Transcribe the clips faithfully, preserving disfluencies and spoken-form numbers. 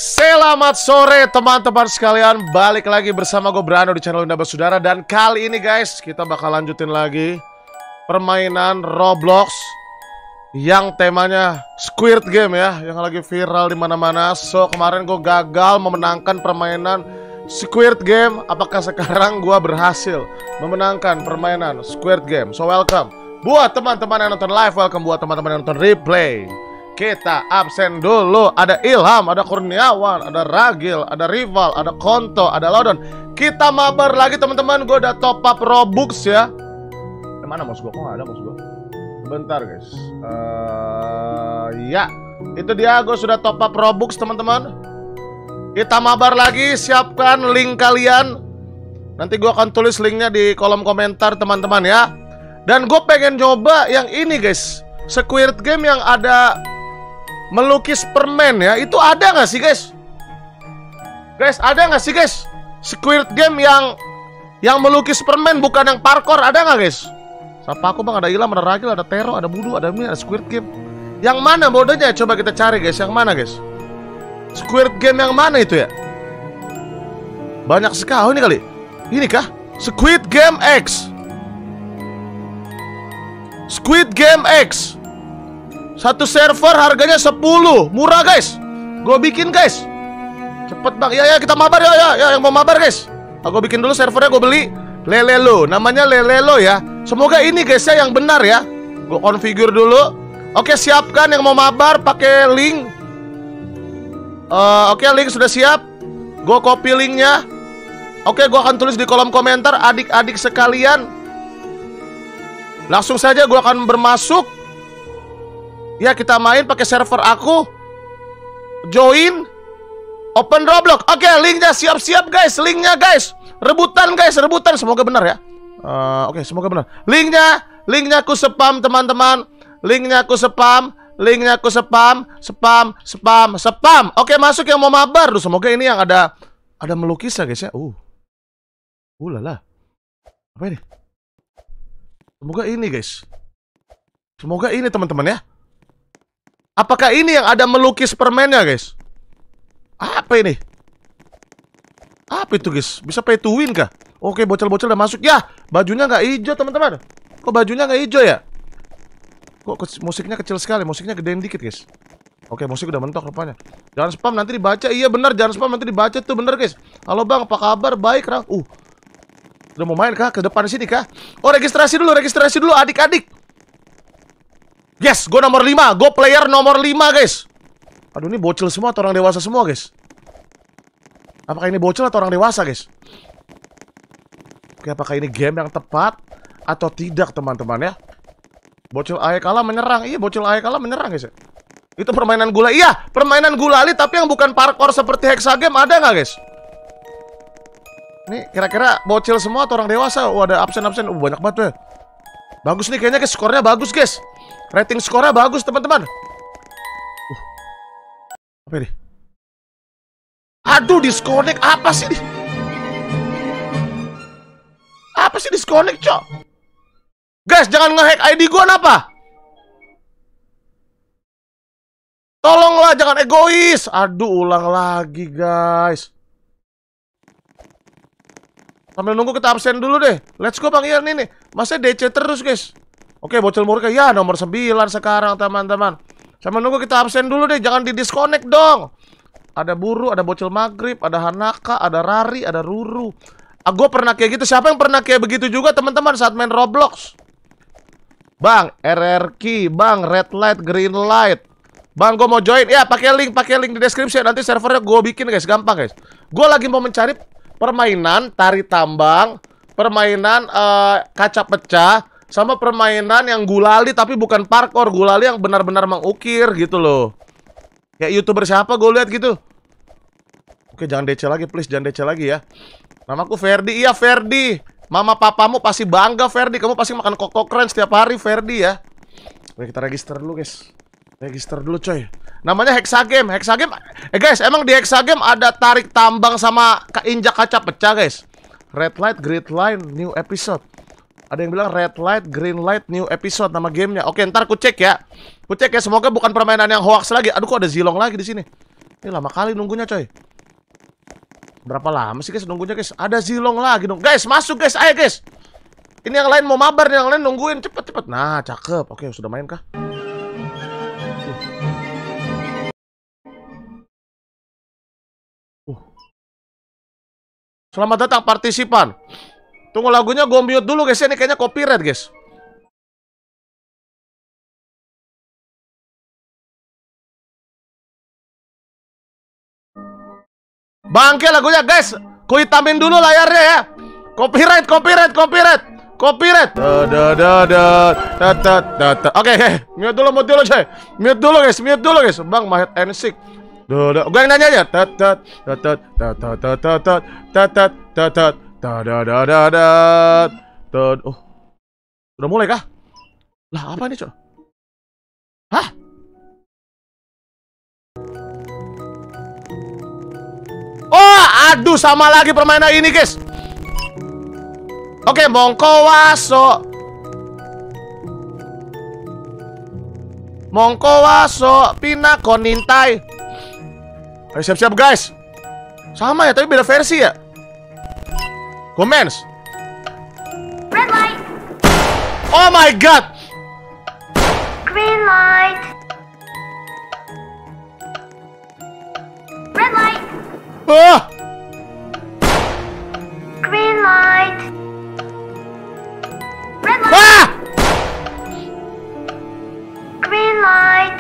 Selamat sore teman-teman sekalian, balik lagi bersama gue Brando di channel Linda Basudara. Dan kali ini guys, kita bakal lanjutin lagi permainan Roblox yang temanya Squid Game ya, yang lagi viral di mana-mana. So kemarin gue gagal memenangkan permainan Squid Game. Apakah sekarang gue berhasil memenangkan permainan Squid Game? So welcome buat teman-teman yang nonton live, welcome buat teman-teman yang nonton replay. Kita absen dulu. Ada Ilham, ada Kurniawan, ada Ragil, ada Rival, ada Konto, ada Lodon. Kita mabar lagi teman-teman. Gue udah top up Robux ya. Mana mouse gue? Kok gak ada mouse gue? Bentar guys. uh, Ya, itu dia, gue sudah top up Robux teman-teman. Kita mabar lagi. Siapkan link kalian. Nanti gue akan tulis linknya di kolom komentar teman-teman ya. Dan gue pengen coba yang ini guys, Squid Game yang ada melukis permen ya. Itu ada nggak sih guys? Guys, ada nggak sih guys Squid Game yang yang melukis permen, bukan yang parkour? Ada nggak guys? Siapa aku bang? Ada Ilham, ada Ragil, ada Tero, ada Budu, ada ini, ada Squid Game. Yang mana modenya? Coba kita cari guys. Yang mana guys? Squid Game yang mana itu ya? Banyak sekali. Oh, ini kali. Ini kah? Squid Game X. Squid Game X. Satu server harganya sepuluh. Murah guys. Gue bikin guys. Cepet bang. Ya ya kita mabar ya ya, ya yang mau mabar guys. Aku bikin dulu servernya, gue beli Lelelo. Namanya Lelelo ya. Semoga ini guys ya yang benar ya. Gue configure dulu. Oke, siapkan yang mau mabar pakai link. uh, Oke, link sudah siap. Gue copy linknya. Oke, gue akan tulis di kolom komentar. Adik-adik sekalian, langsung saja gue akan bermasuk. Ya, kita main pakai server aku. Join. Open Roblox. Oke, linknya siap-siap guys. Linknya guys. Rebutan guys, rebutan. Semoga benar ya. uh, Oke, semoga benar. Linknya, linknya aku spam teman-teman. Linknya aku spam. Linknya aku spam. Spam, spam, spam. Oke, masuk yang mau mabar. Duh, semoga ini yang ada Ada melukis ya guys ya. Uh Uh lala. Apa ini? Semoga ini guys. Semoga ini teman-teman ya. Apakah ini yang ada melukis permennya guys? Apa ini? Apa itu guys? Bisa pay to win kah? Oke, bocil-bocil udah masuk. Ya, bajunya nggak hijau teman-teman. Kok bajunya nggak hijau ya? Kok ke musiknya kecil sekali? Musiknya gedein dikit guys. Oke, musik udah mentok rupanya. Jangan spam nanti dibaca. Iya benar, jangan spam nanti dibaca tuh, bener guys. Halo bang, apa kabar? Baik Rang. Uh Udah mau main kah? Ke depan sini kah? Oh, registrasi dulu, registrasi dulu adik-adik. Yes, gue nomor lima. Gue player nomor lima guys. Aduh, ini bocil semua atau orang dewasa semua guys? Apakah ini bocil atau orang dewasa guys? Oke, apakah ini game yang tepat atau tidak teman-teman ya? Bocil Ayakala menyerang. Iya, bocil Ayakala menyerang guys ya. Itu permainan gula. Iya, permainan gulali tapi yang bukan parkour seperti Hexa Game. Ada nggak guys? Ini kira-kira bocil semua atau orang dewasa? Oh, ada absen-absen. Oh, banyak banget tuh. Bagus nih kayaknya guys. Skornya bagus guys. Rating skornya bagus teman-teman. uh. Apa ini? Aduh, disconnect. Apa sih? Apa sih disconnect cok? Guys, jangan nge-hack I D gua kenapa? Tolonglah, jangan egois. Aduh, ulang lagi guys. Sambil nunggu kita absen dulu deh. Let's go bang Ian ini. Masa D C terus guys. Oke, bocil murka ya nomor sembilan sekarang teman-teman. Sambil nunggu kita absen dulu deh. Jangan di disconnect dong. Ada Buru, ada bocil Maghrib, ada Hanaka, ada Rari, ada Ruru. Ah, gue pernah kayak gitu. Siapa yang pernah kayak begitu juga teman-teman saat main Roblox? Bang, R R Q, bang, red light, green light. Bang, gue mau join. Ya, pakai link, pakai link di deskripsi. Nanti servernya gue bikin guys, gampang guys. Gue lagi mau mencari permainan tari tambang, permainan uh, kaca pecah, sama permainan yang gulali tapi bukan parkour. Gulali yang benar-benar mengukir gitu loh. Kayak YouTuber siapa gue lihat gitu. Oke, jangan D C lagi please, jangan D C lagi ya. Namaku Ferdi. Iya Ferdi. Mama papamu pasti bangga Ferdi. Kamu pasti makan koko keren setiap hari Ferdi ya. Oke, kita register dulu guys. Register dulu coy. Namanya Hexa Game. Hexa Game. Eh guys, emang di Hexa Game ada tarik tambang sama injak kaca pecah guys. Red light, green light, new episode. Ada yang bilang red light, green light, new episode nama gamenya. Oke, ntar ku cek ya. Ku cek ya, semoga bukan permainan yang hoax lagi. Aduh, kok ada Zilong lagi di sini. Ini lama kali nunggunya coy. Berapa lama sih guys nunggunya guys? Ada Zilong lagi dong. Guys, masuk guys, ayo guys. Ini yang lain mau mabar, yang lain nungguin. Cepet cepet. Nah, cakep. Oke, sudah main kah? Uh. Selamat datang partisipan. Tunggu lagunya gue mute dulu guys. Ini kayaknya copyright guys. Bangke lagunya guys. Ku hitamin dulu layarnya ya. Copyright, copyright, copyright, copyright. Da da da da da da da da. Oke, oke. Mute dulu, mute dulu coy. Mute dulu guys, mute dulu guys. Bang Mahit and Sick. Da da. Gue yang nanya aja. Da da da da da da da da da da da da da da da da da. Oh. Udah mulai kah? Lah apa ini coy? Hah? Oh, aduh sama lagi permainan ini guys. Oke, mongko waso. Mongko waso pina konintai. Ayo siap-siap guys. Sama ya, tapi beda versi ya. Comments. Red light. Oh my god. Green light. Red light. Oh. Green light. Red light. Ah. Green light.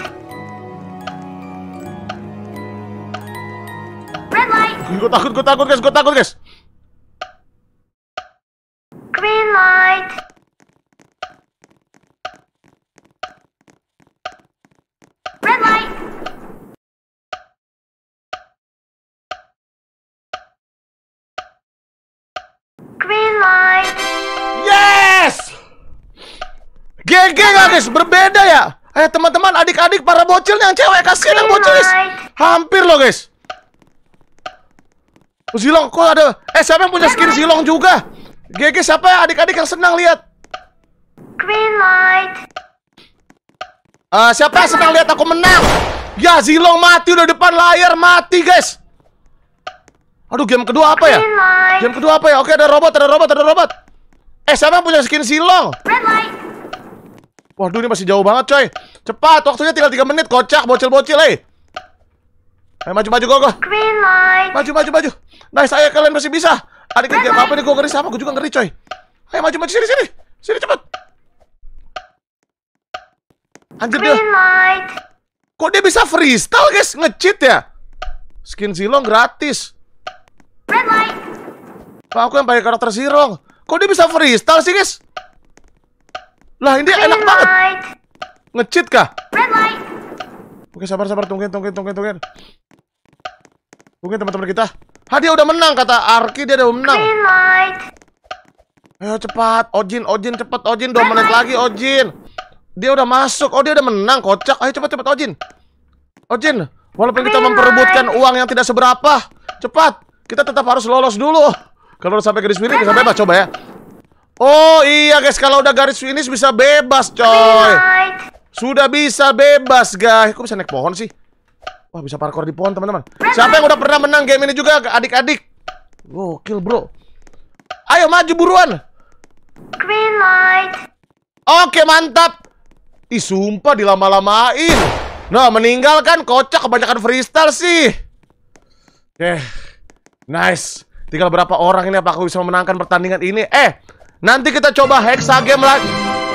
Red light. Gue takut, gue takut guys, gue takut guys. Green light. Red light. Green light. Yes. G G gak guys, berbeda ya. Ayo teman-teman, adik-adik, para bocil yang cewek, kasihan yang bocil guys. Hampir loh guys. Oh, Zilong, kok ada? Eh, siapa yang punya skin Zilong juga? G G, siapa ya adik-adik yang senang lihat? Green light. Uh, siapa yang senang lihat aku menang? Ya, Zilong mati udah depan layar, mati guys. Aduh, game kedua apa ya? Green light. Game kedua apa ya? Oke, ada robot, ada robot, ada robot. Eh, siapa yang punya skin Zilong? Red light. Waduh, ini masih jauh banget coy. Cepat, waktunya tinggal tiga menit. Kocak, bocil-bocil, eh. Ayo maju-maju, go, go. Green light. Maju, maju, maju. Nice, ayo kalian masih bisa. Adik game apa nih, gue ngeri sama, gue juga ngeri coy. Ayo maju, maju, sini, sini. Sini, cepet. Anjir dia. Green light. Kok dia bisa freestyle guys, nge-cheat ya? Skin Zilong gratis. Red light. Pak, aku yang pakai karakter Zilong. Kok dia bisa freestyle sih guys? Lah ini Green enak banget. light. Nge-cheat kah? Red light. Oke, sabar, sabar, tungguin, tungguin, tungguin, tungguin. Tungguin teman-teman kita. Ha, dia udah menang, kata Arki, dia udah menang. Green light. Ayo cepat, Ojin, Ojin, cepet Ojin, dua menit lagi Ojin. Dia udah masuk, oh dia udah menang, kocak. Ayo cepat, cepat Ojin. Ojin, walaupun kita memperebutkan uang yang tidak seberapa, cepat, kita tetap harus lolos dulu. Kalau udah sampai garis finish bisa bebas, coba ya. Oh iya guys, kalau udah garis finish bisa bebas coy. Sudah bisa bebas guys. Kok bisa naik pohon sih? Wah, bisa parkour di pohon teman-teman. Siapa yang udah pernah menang game ini juga adik-adik? Gokil bro. Ayo maju buruan. Green light. Oke, mantap. Ih, sumpah dilama-lamain. Nah, meninggalkan kocak, kebanyakan freestyle sih. Oke, nice. Tinggal berapa orang ini, apa aku bisa memenangkan pertandingan ini? Eh, nanti kita coba hexa game lagi.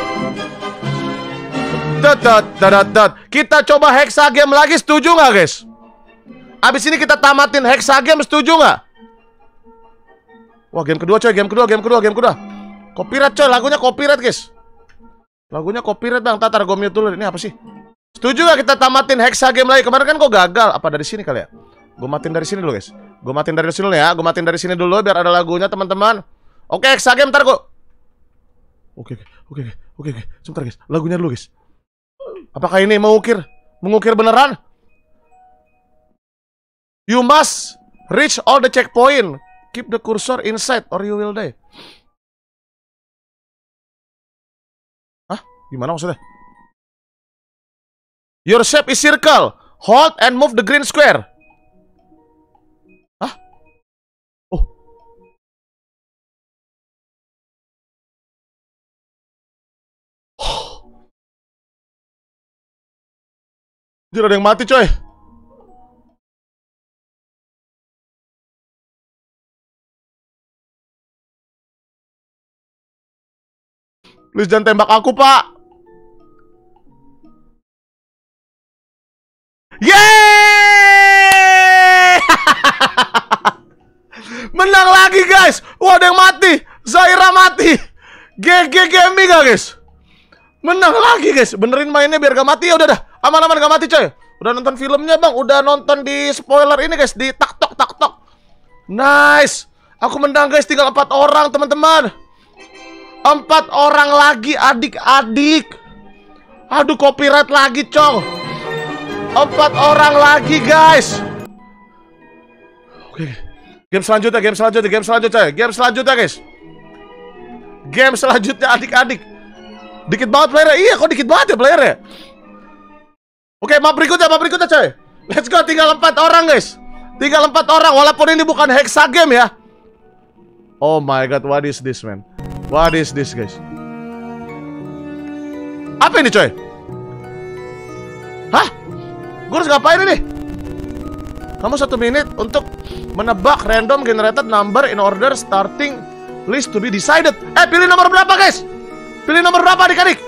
Kita coba hexa game lagi, setuju nggak guys? Abis ini kita tamatin hexa game, setuju nggak? Wah, game kedua coy, game kedua, game kedua, game kedua. Copyright coy, lagunya copyright guys. Lagunya copyright bang, tatar gue mute dulu. Ini apa sih? Setuju gak kita tamatin hexa game lagi? Kemarin kan kok gagal. Apa dari sini kali ya? Gue matiin dari sini dulu guys. Gue matiin dari sini dulu ya. Gue matiin dari sini dulu biar ada lagunya teman-teman. Oke, hexa game ntar gue. Oke, oke, oke, oke, oke. Sebentar guys, lagunya dulu guys. Apakah ini mengukir? Mengukir beneran? You must reach all the checkpoint. Keep the cursor inside or you will die. Hah? Gimana maksudnya? Your shape is circle. Hold and move the green square. Anjir, ada yang mati coy. Please jangan tembak aku, Pak. Yeay! Menang lagi, guys. Wah, ada yang mati. Zaira mati. G G Gaming gak, guys? Menang lagi, guys. Benerin mainnya biar gak mati. Ya udah dah. Aman-aman gak mati, coy. Udah nonton filmnya, Bang. Udah nonton di spoiler ini, guys. Di tak-tok, tak-tok. Nice. Aku menang, guys. Tinggal empat orang, teman-teman. Empat orang lagi, adik-adik. Aduh, copyright lagi, Cong. Empat orang lagi, guys. Oke. Game selanjutnya, game selanjutnya, game selanjutnya. Game selanjutnya, guys. Game selanjutnya, adik-adik. Dikit banget playernya. Iya, kok dikit banget ya playernya. Oke, map berikutnya, map berikutnya, coy. Let's go, tinggal empat orang, guys. Tinggal empat orang, walaupun ini bukan hexa game ya. Oh my god, what is this, man? What is this, guys? Apa ini, coy? Hah? Gue harus ngapain ini? Kamu satu menit untuk menebak random generated number in order starting list to be decided. Eh, pilih nomor berapa, guys? Pilih nomor berapa, adik-adik?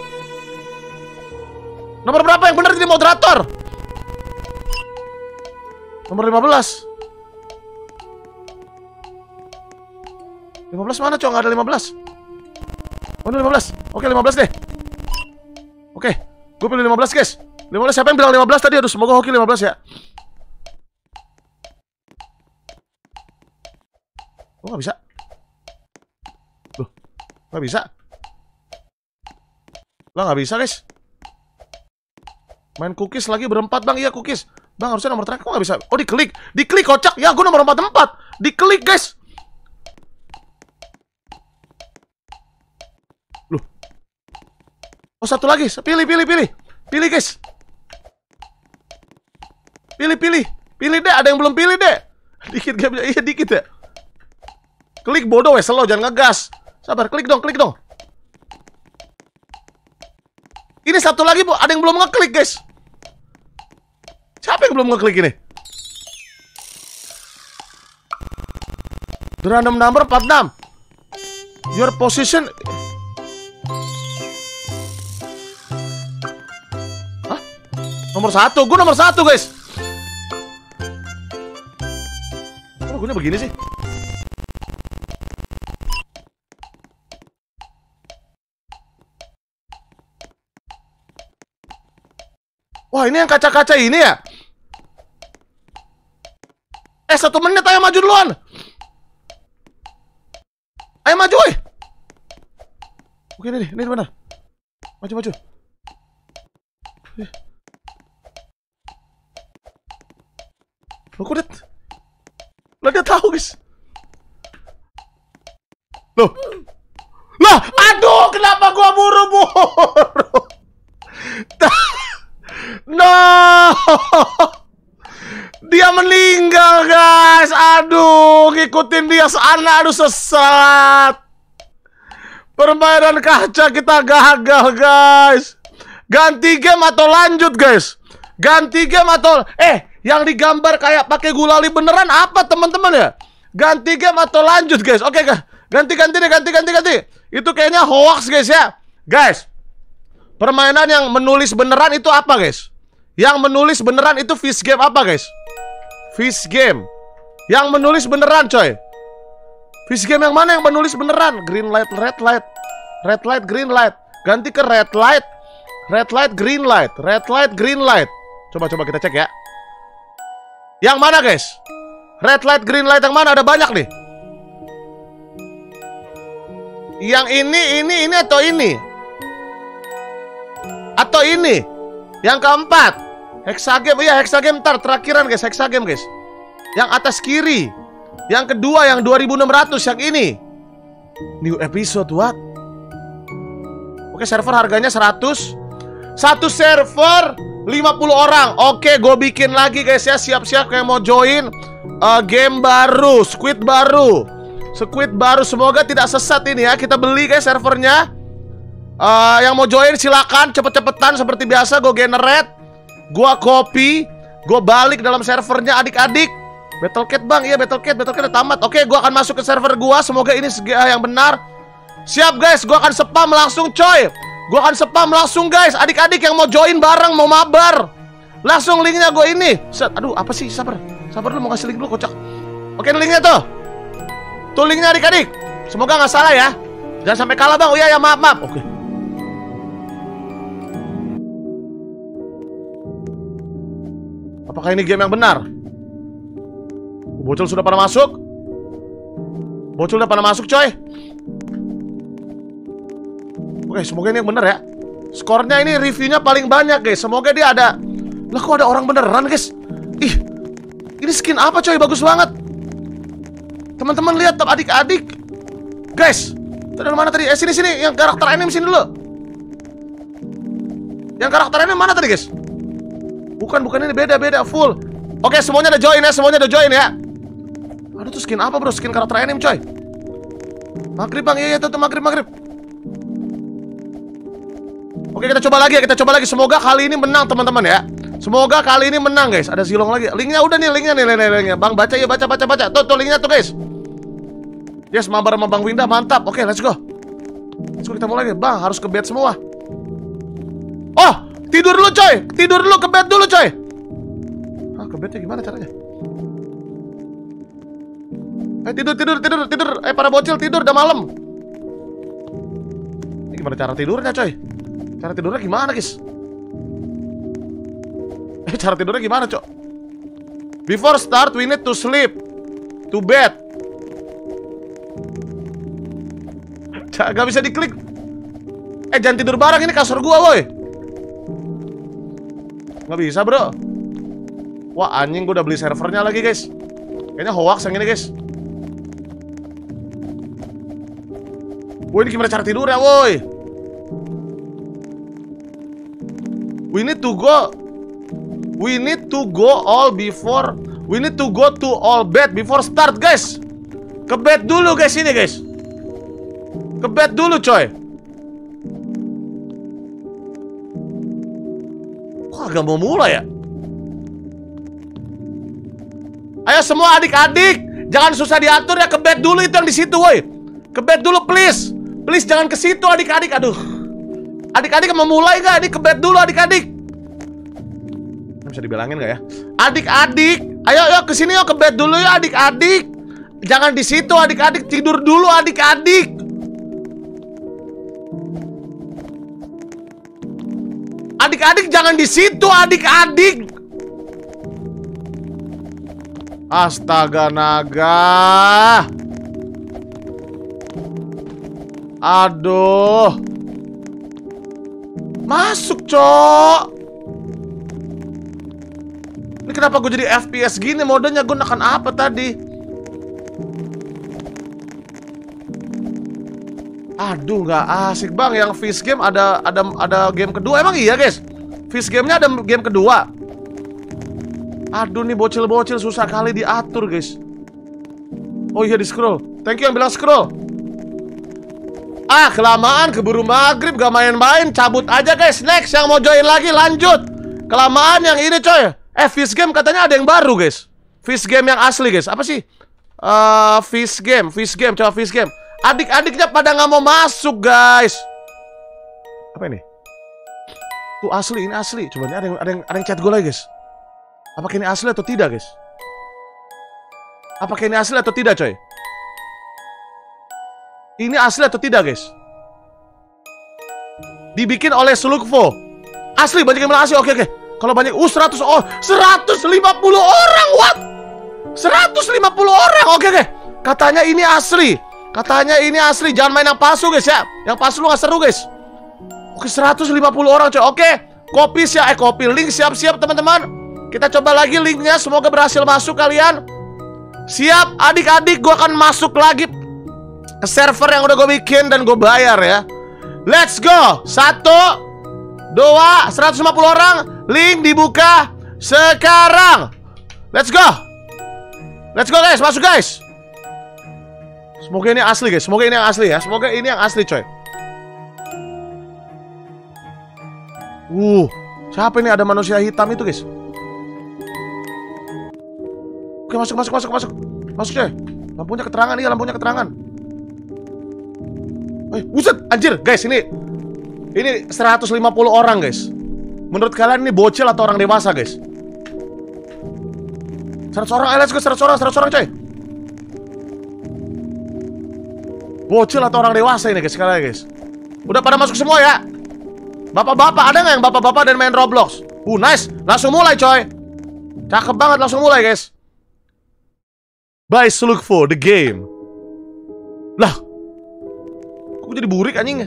Nomor berapa yang benar jadi moderator? Nomor lima belas. lima belas mana, cowok? Nggak ada lima belas. Oh, ini lima belas. Oke, lima belas deh. Oke, gue pilih lima belas, guys. lima belas, siapa yang bilang lima belas tadi? Aduh, semoga hoki lima belas ya. Oh, nggak bisa. Loh, nggak bisa. Lah, nggak bisa, guys. Main cookies lagi berempat, Bang. Iya, cookies. Bang, harusnya nomor terakhir. Kok nggak bisa? Oh, diklik. Diklik, kocak. Ya, gue nomor empat puluh empat. Diklik, guys. Loh. Oh, satu lagi. Pilih, pilih, pilih. Pilih, guys. Pilih, pilih. Pilih deh. Ada yang belum pilih deh. Dikit, gak bisa. Iya, dikit ya. Klik bodoh, wes. Slow, jangan ngegas. Sabar, klik dong, klik dong. Ini satu lagi, Bu. Ada yang belum ngeklik, guys. Siapa yang belum ngeklik ini? The random number empat puluh enam. Your position. Hah? Nomor satu. Gue nomor satu, guys. Kok lagunya begini sih? Wah, ini yang kaca-kaca ini ya? Eh, satu menit, ayo maju duluan. Ayo maju, woy. Oke, ini, ini benar. Maju, maju. Loh, kok dia... Lah, dia tahu, guys. Loh. Lah, aduh, kenapa gua buru-buru? No, dia meninggal, guys. Aduh, ngikutin dia sana. Aduh, sesat. Permainan kaca kita gagal, guys. Ganti game atau lanjut, guys? Ganti game atau... Eh, yang digambar kayak pakai gulali beneran apa, teman-teman ya? Ganti game atau lanjut, guys? Oke, ganti, ganti deh, ganti, ganti, ganti. Itu kayaknya hoax, guys ya. Guys, permainan yang menulis beneran itu apa, guys? Yang menulis beneran itu fish game apa, guys? Fish game. Yang menulis beneran, coy. Fish game yang mana yang menulis beneran? Green light, red light. Red light, green light. Ganti ke red light. Red light, green light. Red light, green light. Coba-coba kita cek ya. Yang mana, guys? Red light, green light yang mana? Ada banyak nih. Yang ini, ini, ini atau ini? Atau ini? Yang keempat, hexagame. Iya, hexagame ntar terakhiran, guys. Hexagame, guys. Yang atas kiri. Yang kedua, yang dua ribu enam ratus. Yang ini. New episode, what? Oke, server harganya seratus. Satu server lima puluh orang. Oke, gue bikin lagi, guys ya. Siap-siap kayak mau join uh, game baru, squid baru. Squid baru, semoga tidak sesat ini ya. Kita beli, guys, servernya. Uh, yang mau join silakan cepet-cepetan seperti biasa. Go generate, Gua copy, gua balik dalam servernya adik-adik. Battlecat bang, iya Battlecat, Battlecat udah tamat. Oke, gua akan masuk ke server gua. Semoga ini yang benar. Siap guys, gua akan spam langsung coy. Gua akan spam langsung guys. Adik-adik yang mau join bareng, mau mabar, langsung linknya gue ini. Set, aduh apa sih, sabar. Sabar dulu, mau kasih link dulu kocak. Oke, linknya tuh. Tuh linknya adik-adik. Semoga nggak salah ya. Jangan sampai kalah bang. Oh iya ya, maaf maaf. Oke. Apakah ini game yang benar? Bocil sudah pada masuk. Bocil udah pada masuk coy. Oke, semoga ini yang benar ya. Skornya ini reviewnya paling banyak guys. Semoga dia ada. Lah kok ada orang beneran guys. Ih, ini skin apa coy, bagus banget. Teman-teman lihat adik-adik. Guys, tadi mana tadi? Eh sini sini, yang karakter anime sini dulu. Yang karakter anime mana tadi guys? Bukan, bukan ini, beda-beda, full. Oke, semuanya udah join ya, semuanya udah join ya. Aduh tuh skin apa bro? Skin karakter anime coy. Maghrib bang, iya iya tuh, tuh maghrib maghrib. Oke, kita coba lagi ya, kita coba lagi. Semoga kali ini menang teman-teman ya. Semoga kali ini menang guys. Ada Zilong lagi. Linknya udah nih, linknya nih, linknya, linknya. Bang baca ya, baca baca baca. Tuh tuh linknya tuh guys. Yes, mabar sama Bang Winda, mantap. Oke, let's go. Let's go, kita mulai lagi. Bang, harus ke bed semua. Oh, tidur dulu coy. Tidur dulu, ke bed dulu coy. Ah, ke bednya gimana caranya? Eh, tidur, tidur, tidur, tidur. Eh, para bocil tidur, udah malam. Ini gimana cara tidurnya coy? Cara tidurnya gimana guys? Eh, cara tidurnya gimana cok? Before start, we need to sleep. To bed. Gak bisa diklik. Eh, jangan tidur bareng, ini kasur gua woi. Gak bisa bro. Wah anjing, gua udah beli servernya lagi guys. Kayaknya hoax yang ini guys. Woi, ini gimana cara tidur ya woi? We need to go. We need to go all before. We need to go to all bed before start guys. Ke bed dulu guys ini guys. Ke bed dulu coy. Kok agak mau mulai ya? Ayo semua adik-adik, jangan susah diatur ya, ke bed dulu itu yang di situ woi. Ke bed dulu please. Please jangan ke situ adik-adik. Aduh. Adik-adik mau mulai gak? Ini ke bed dulu adik-adik. Bisa dibilangin gak ya? Adik-adik, ayo ayo ke sini yuk, ke bed dulu ya adik-adik. Jangan di situ adik-adik, tidur dulu adik-adik. Adik-adik jangan di situ adik-adik. Astaga naga. Aduh. Masuk cok. Ini kenapa gue jadi F P S gini modenya? Gue nekan apa tadi? Aduh, nggak asik bang. Yang fish game ada ada ada game kedua. Emang iya guys? Fish gamenya ada game kedua. Aduh nih bocil-bocil susah kali diatur guys. Oh iya di scroll. Thank you yang bilang scroll. Ah kelamaan, keburu maghrib, gak main-main. Cabut aja guys. Next yang mau join lagi lanjut. Kelamaan yang ini coy. Eh fish game katanya ada yang baru guys. Fish game yang asli guys. Apa sih? Uh, fish game, fish game, coba fish game. Adik-adiknya pada nggak mau masuk guys. Apa ini? Tuh asli, ini asli. Coba ini ada yang ada yang, ada yang chat gue lagi guys. Apakah ini asli atau tidak guys? Apakah ini asli atau tidak coy? Ini asli atau tidak guys? Dibikin oleh Slugvo. Asli, banyak yang bilang asli. Oke oke. Kalau banyak, uh seratus oh seratus lima puluh orang, what? seratus lima puluh orang, oke oke. Katanya ini asli. Katanya ini asli, jangan main yang palsu guys ya. Yang palsu lu gak seru guys. Oke, seratus lima puluh orang coy. Oke, copy siap, eh copy link siap-siap teman-teman. Kita coba lagi linknya, semoga berhasil masuk kalian. Siap, adik-adik, gue akan masuk lagi ke server yang udah gue bikin dan gue bayar ya. Let's go. Satu, dua, seratus lima puluh orang. Link dibuka sekarang. Let's go. Let's go guys, masuk guys. Semoga ini asli guys, semoga ini yang asli ya. Semoga ini yang asli coy. Uh, Siapa ini? Ada manusia hitam itu guys. Oke, masuk, masuk, masuk, masuk. Masuk coy. Lampunya keterangan, iya lampunya keterangan. Eh, buset, anjir, guys, ini ini seratus lima puluh orang, guys. Menurut kalian ini bocil atau orang dewasa, guys? seratus orang, eh, let's go, seratus orang, seratus orang, coy. Bocil atau orang dewasa ini, guys, sekali lagi, guys. Udah pada masuk semua ya? Bapak-bapak, ada nggak yang bapak-bapak dan main Roblox? Uh, nice, langsung mulai, coy. Cakep banget, langsung mulai, guys. Guys, look for the game. Lah, kok jadi burik anjingnya?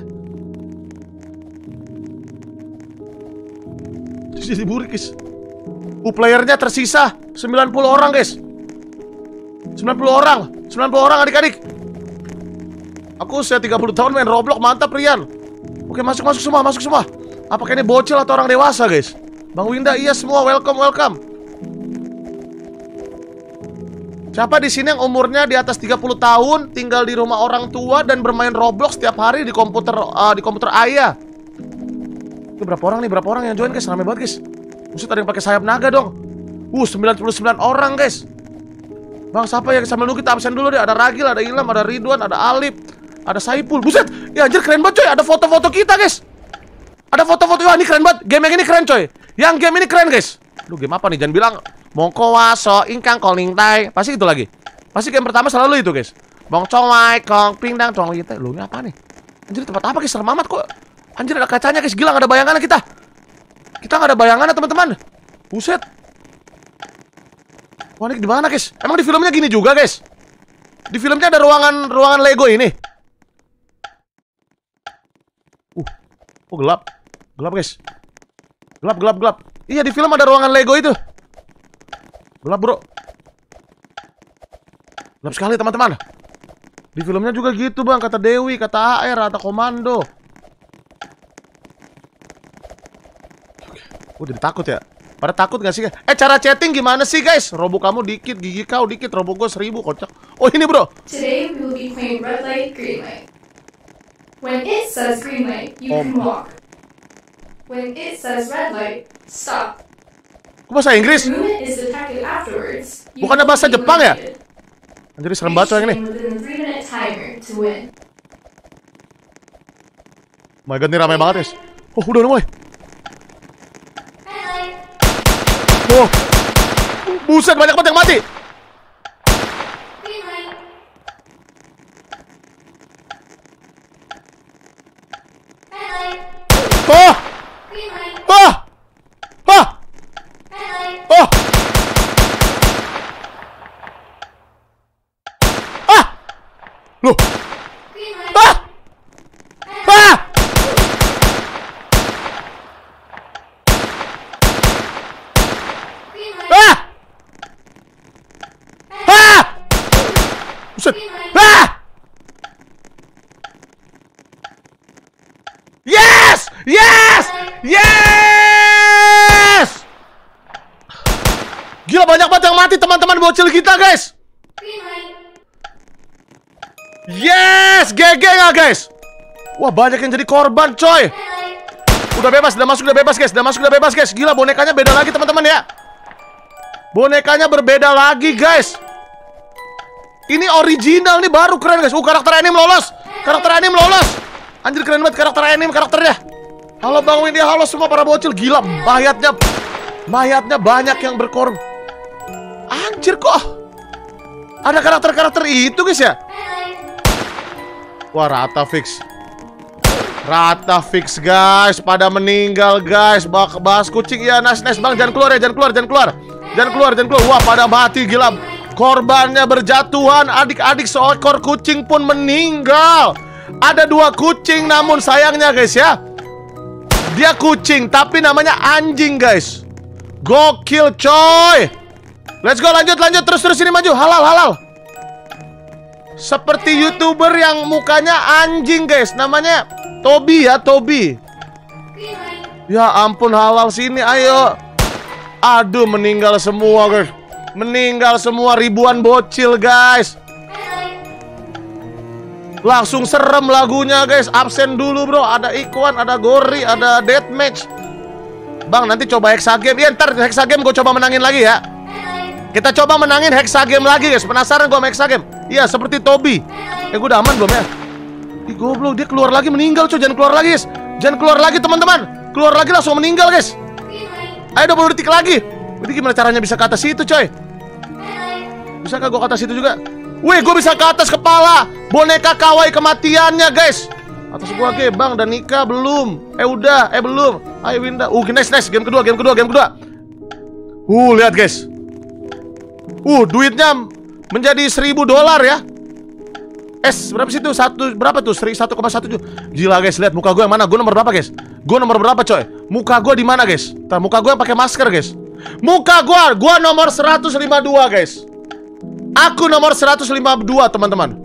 Jadi burik guys. Uh, playernya tersisa sembilan puluh orang guys. sembilan puluh orang, sembilan puluh orang adik-adik. Aku usia tiga puluh tahun main Roblox, mantap Rian. Oke, masuk masuk semua, masuk semua. Apakah ini bocil atau orang dewasa guys? Bang Winda, iya semua, welcome welcome. Siapa di sini yang umurnya di atas tiga puluh tahun, tinggal di rumah orang tua dan bermain Roblox setiap hari di komputer uh, di komputer ayah? Itu berapa orang nih? Berapa orang yang join guys? Rame banget guys. Buset, ada yang pakai sayap naga dong. Uh, sembilan puluh sembilan orang guys. Bang, siapa ya? Sambil nunggu kita absen dulu deh. Ada Ragil, ada Ilham, ada Ridwan, ada Alip, ada Saipul. Buset, ya anjir keren banget coy. Ada foto-foto kita guys. Ada foto-foto. Wah, ini keren banget. Game yang ini keren coy. Yang game ini keren guys. Aduh, game apa nih? Jangan bilang Mongko waso ingkang calling tai. Pasti itu lagi. Pasti game pertama selalu itu guys. Bong cowai kong pingdang cong kita. Lu ini apa nih? Anjir, tempat apa guys? Serem amat kok. Anjir, ada kacanya guys. Gila, gak ada bayangannya kita. Kita gak ada bayangannya teman-teman. Buset. Wah, ini di mana guys? Emang di filmnya gini juga guys? Di filmnya ada ruangan ruangan Lego ini. Uh, oh gelap. Gelap guys. Gelap, gelap, gelap. Iya, di film ada ruangan Lego itu. Gelap bro. Gelap sekali teman-teman. Di filmnya juga gitu bang. Kata Dewi, kata A R, kata Komando. Oh, jadi takut ya? Pada takut gak sih? Eh, cara chatting gimana sih guys? Robo kamu dikit, gigi kau dikit, robo gue seribu, kocak. Oh, ini bro. Today we will be playing red light, green light. When it says green light, you Oh. can walk. When it says red light, stop. Kok bahasa Inggris? Movement is detected afterwards. You Bukannya bahasa will be Jepang ya? eliminated. Anjir, serem banget coy yang ini. Reach within the three minute timer to win. Oh my god, ini ramai banget guys. Oh, udah udah mulai. Red light. Oh, buset, banyak banget yang mati. Green light. Red light. Oh, Green light. ah, ah, Red light. oh, ah, loh, Green light. ah, ah, Green light. ah, ah, buset, ah, yes, yes, yes. Gila, banyak banget yang mati teman-teman bocil kita guys. Green light. Yes, G G nggak guys? Wah, banyak yang jadi korban coy. Red light. Udah bebas, udah masuk, udah bebas guys, udah masuk, udah bebas guys. Gila, bonekanya beda lagi teman-teman ya. Bonekanya berbeda lagi guys. Ini original nih, baru keren guys. Uh, karakter anime lolos, karakter anime lolos. Anjir, keren banget karakter anime karakternya. Halo Bang Windy, halo semua para bocil. Gila, mayatnya, mayatnya banyak yang berkorban. Anjir kok ada karakter-karakter itu guys ya. Red light. Wah, rata fix. Rata fix guys, pada meninggal guys. Bak bahas kucing ya, nice nice bang, jangan keluar ya, jangan keluar, jangan keluar. Jangan keluar, jangan keluar. Wah, pada mati gila. Korbannya berjatuhan, adik-adik seekor kucing pun meninggal. Ada dua kucing namun sayangnya guys ya. Dia kucing tapi namanya anjing guys. Gokil coy. Let's go, lanjut, lanjut, terus, terus ini maju, halal, halal. Seperti YouTuber yang mukanya anjing guys, namanya Tobi ya, Tobi. Green light. Ya ampun, halal sini, ayo. Aduh, meninggal semua guys. Meninggal semua, ribuan bocil guys. Red light. Langsung serem lagunya guys. Absen dulu bro, ada Ikwan, ada Gori, ada Deathmatch. Bang, nanti coba hexagame. Iya, ntar hexagame gue coba menangin lagi ya. Kita coba menangin hexagame lagi guys. Penasaran gue sama hexagame. Iya, seperti Toby. Eh, gue udah aman belum ya? Ih, goblok, dia keluar lagi meninggal coy. Jangan keluar lagi guys. Jangan keluar lagi teman-teman. Keluar lagi langsung meninggal guys. Ayo dua puluh detik lagi. Berarti gimana caranya bisa ke atas itu coy? Bisa kah gue ke atas itu juga? Wih, gue bisa ke atas kepala boneka kawaii kematiannya guys. Atas gua ke Bang dan Nika belum. Eh udah, eh belum. Ayo Winda. Uh, nice nice. Game kedua, game kedua, game kedua. Uh, lihat guys. Uh, duitnya menjadi seribu dolar ya. Es berapa sih itu? Satu berapa tuh? Satu koma satu. Gila guys, lihat muka gue yang mana? Gue nomor berapa guys? Gue nomor berapa coy? Muka gue di mana guys? Ntar muka gue yang pakai masker guys. Muka gue, gue nomor seratus lima puluh dua guys. Aku nomor seratus lima puluh dua teman-teman.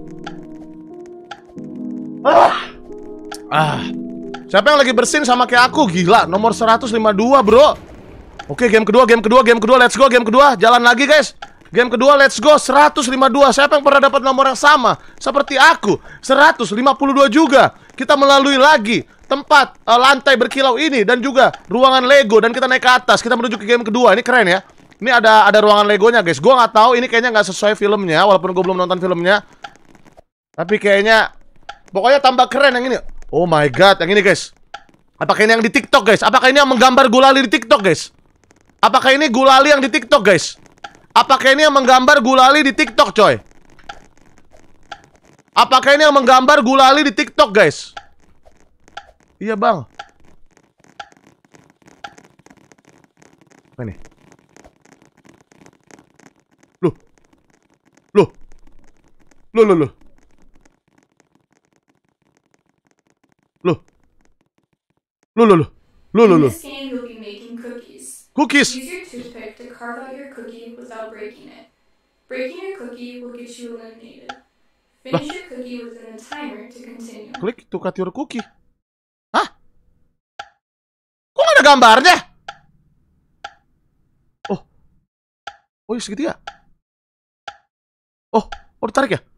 Ah. Ah. Siapa yang lagi bersin sama kayak aku? Gila, nomor seratus lima puluh dua bro. Oke, game kedua, game kedua, game kedua. Let's go, game kedua. Jalan lagi guys. Game kedua, let's go. Seratus lima puluh dua. Siapa yang pernah dapat nomor yang sama seperti aku? Seratus lima puluh dua juga. Kita melalui lagi tempat uh, lantai berkilau ini dan juga ruangan Lego dan kita naik ke atas. Kita menuju ke game kedua. Ini keren ya. Ini ada ada ruangan Legonya guys. Gue nggak tahu ini kayaknya nggak sesuai filmnya, walaupun gue belum nonton filmnya. Tapi kayaknya pokoknya tambah keren yang ini. Oh my god, yang ini guys. Apakah ini yang di TikTok guys? Apakah ini yang menggambar gulali di TikTok guys? Apakah ini gulali yang di TikTok guys? Apakah ini yang menggambar gulali di TikTok coy? Apakah ini yang menggambar gulali di TikTok guys? Iya bang. Apa ini? Loh. Loh. Loh loh loh. Loh. Loh loh loh. Loh loh In loh. this game, you'll be making cookies. Cookies. Use your toothpick to carve out your cookie without breaking it. Breaking your cookie will get you eliminated. Finish your cookie within a timer to continue. Klik to cut your cookie. Hah? Kok gak ada gambarnya? Oh. Oh, ya segitiga. Oh, oh ditarik ya?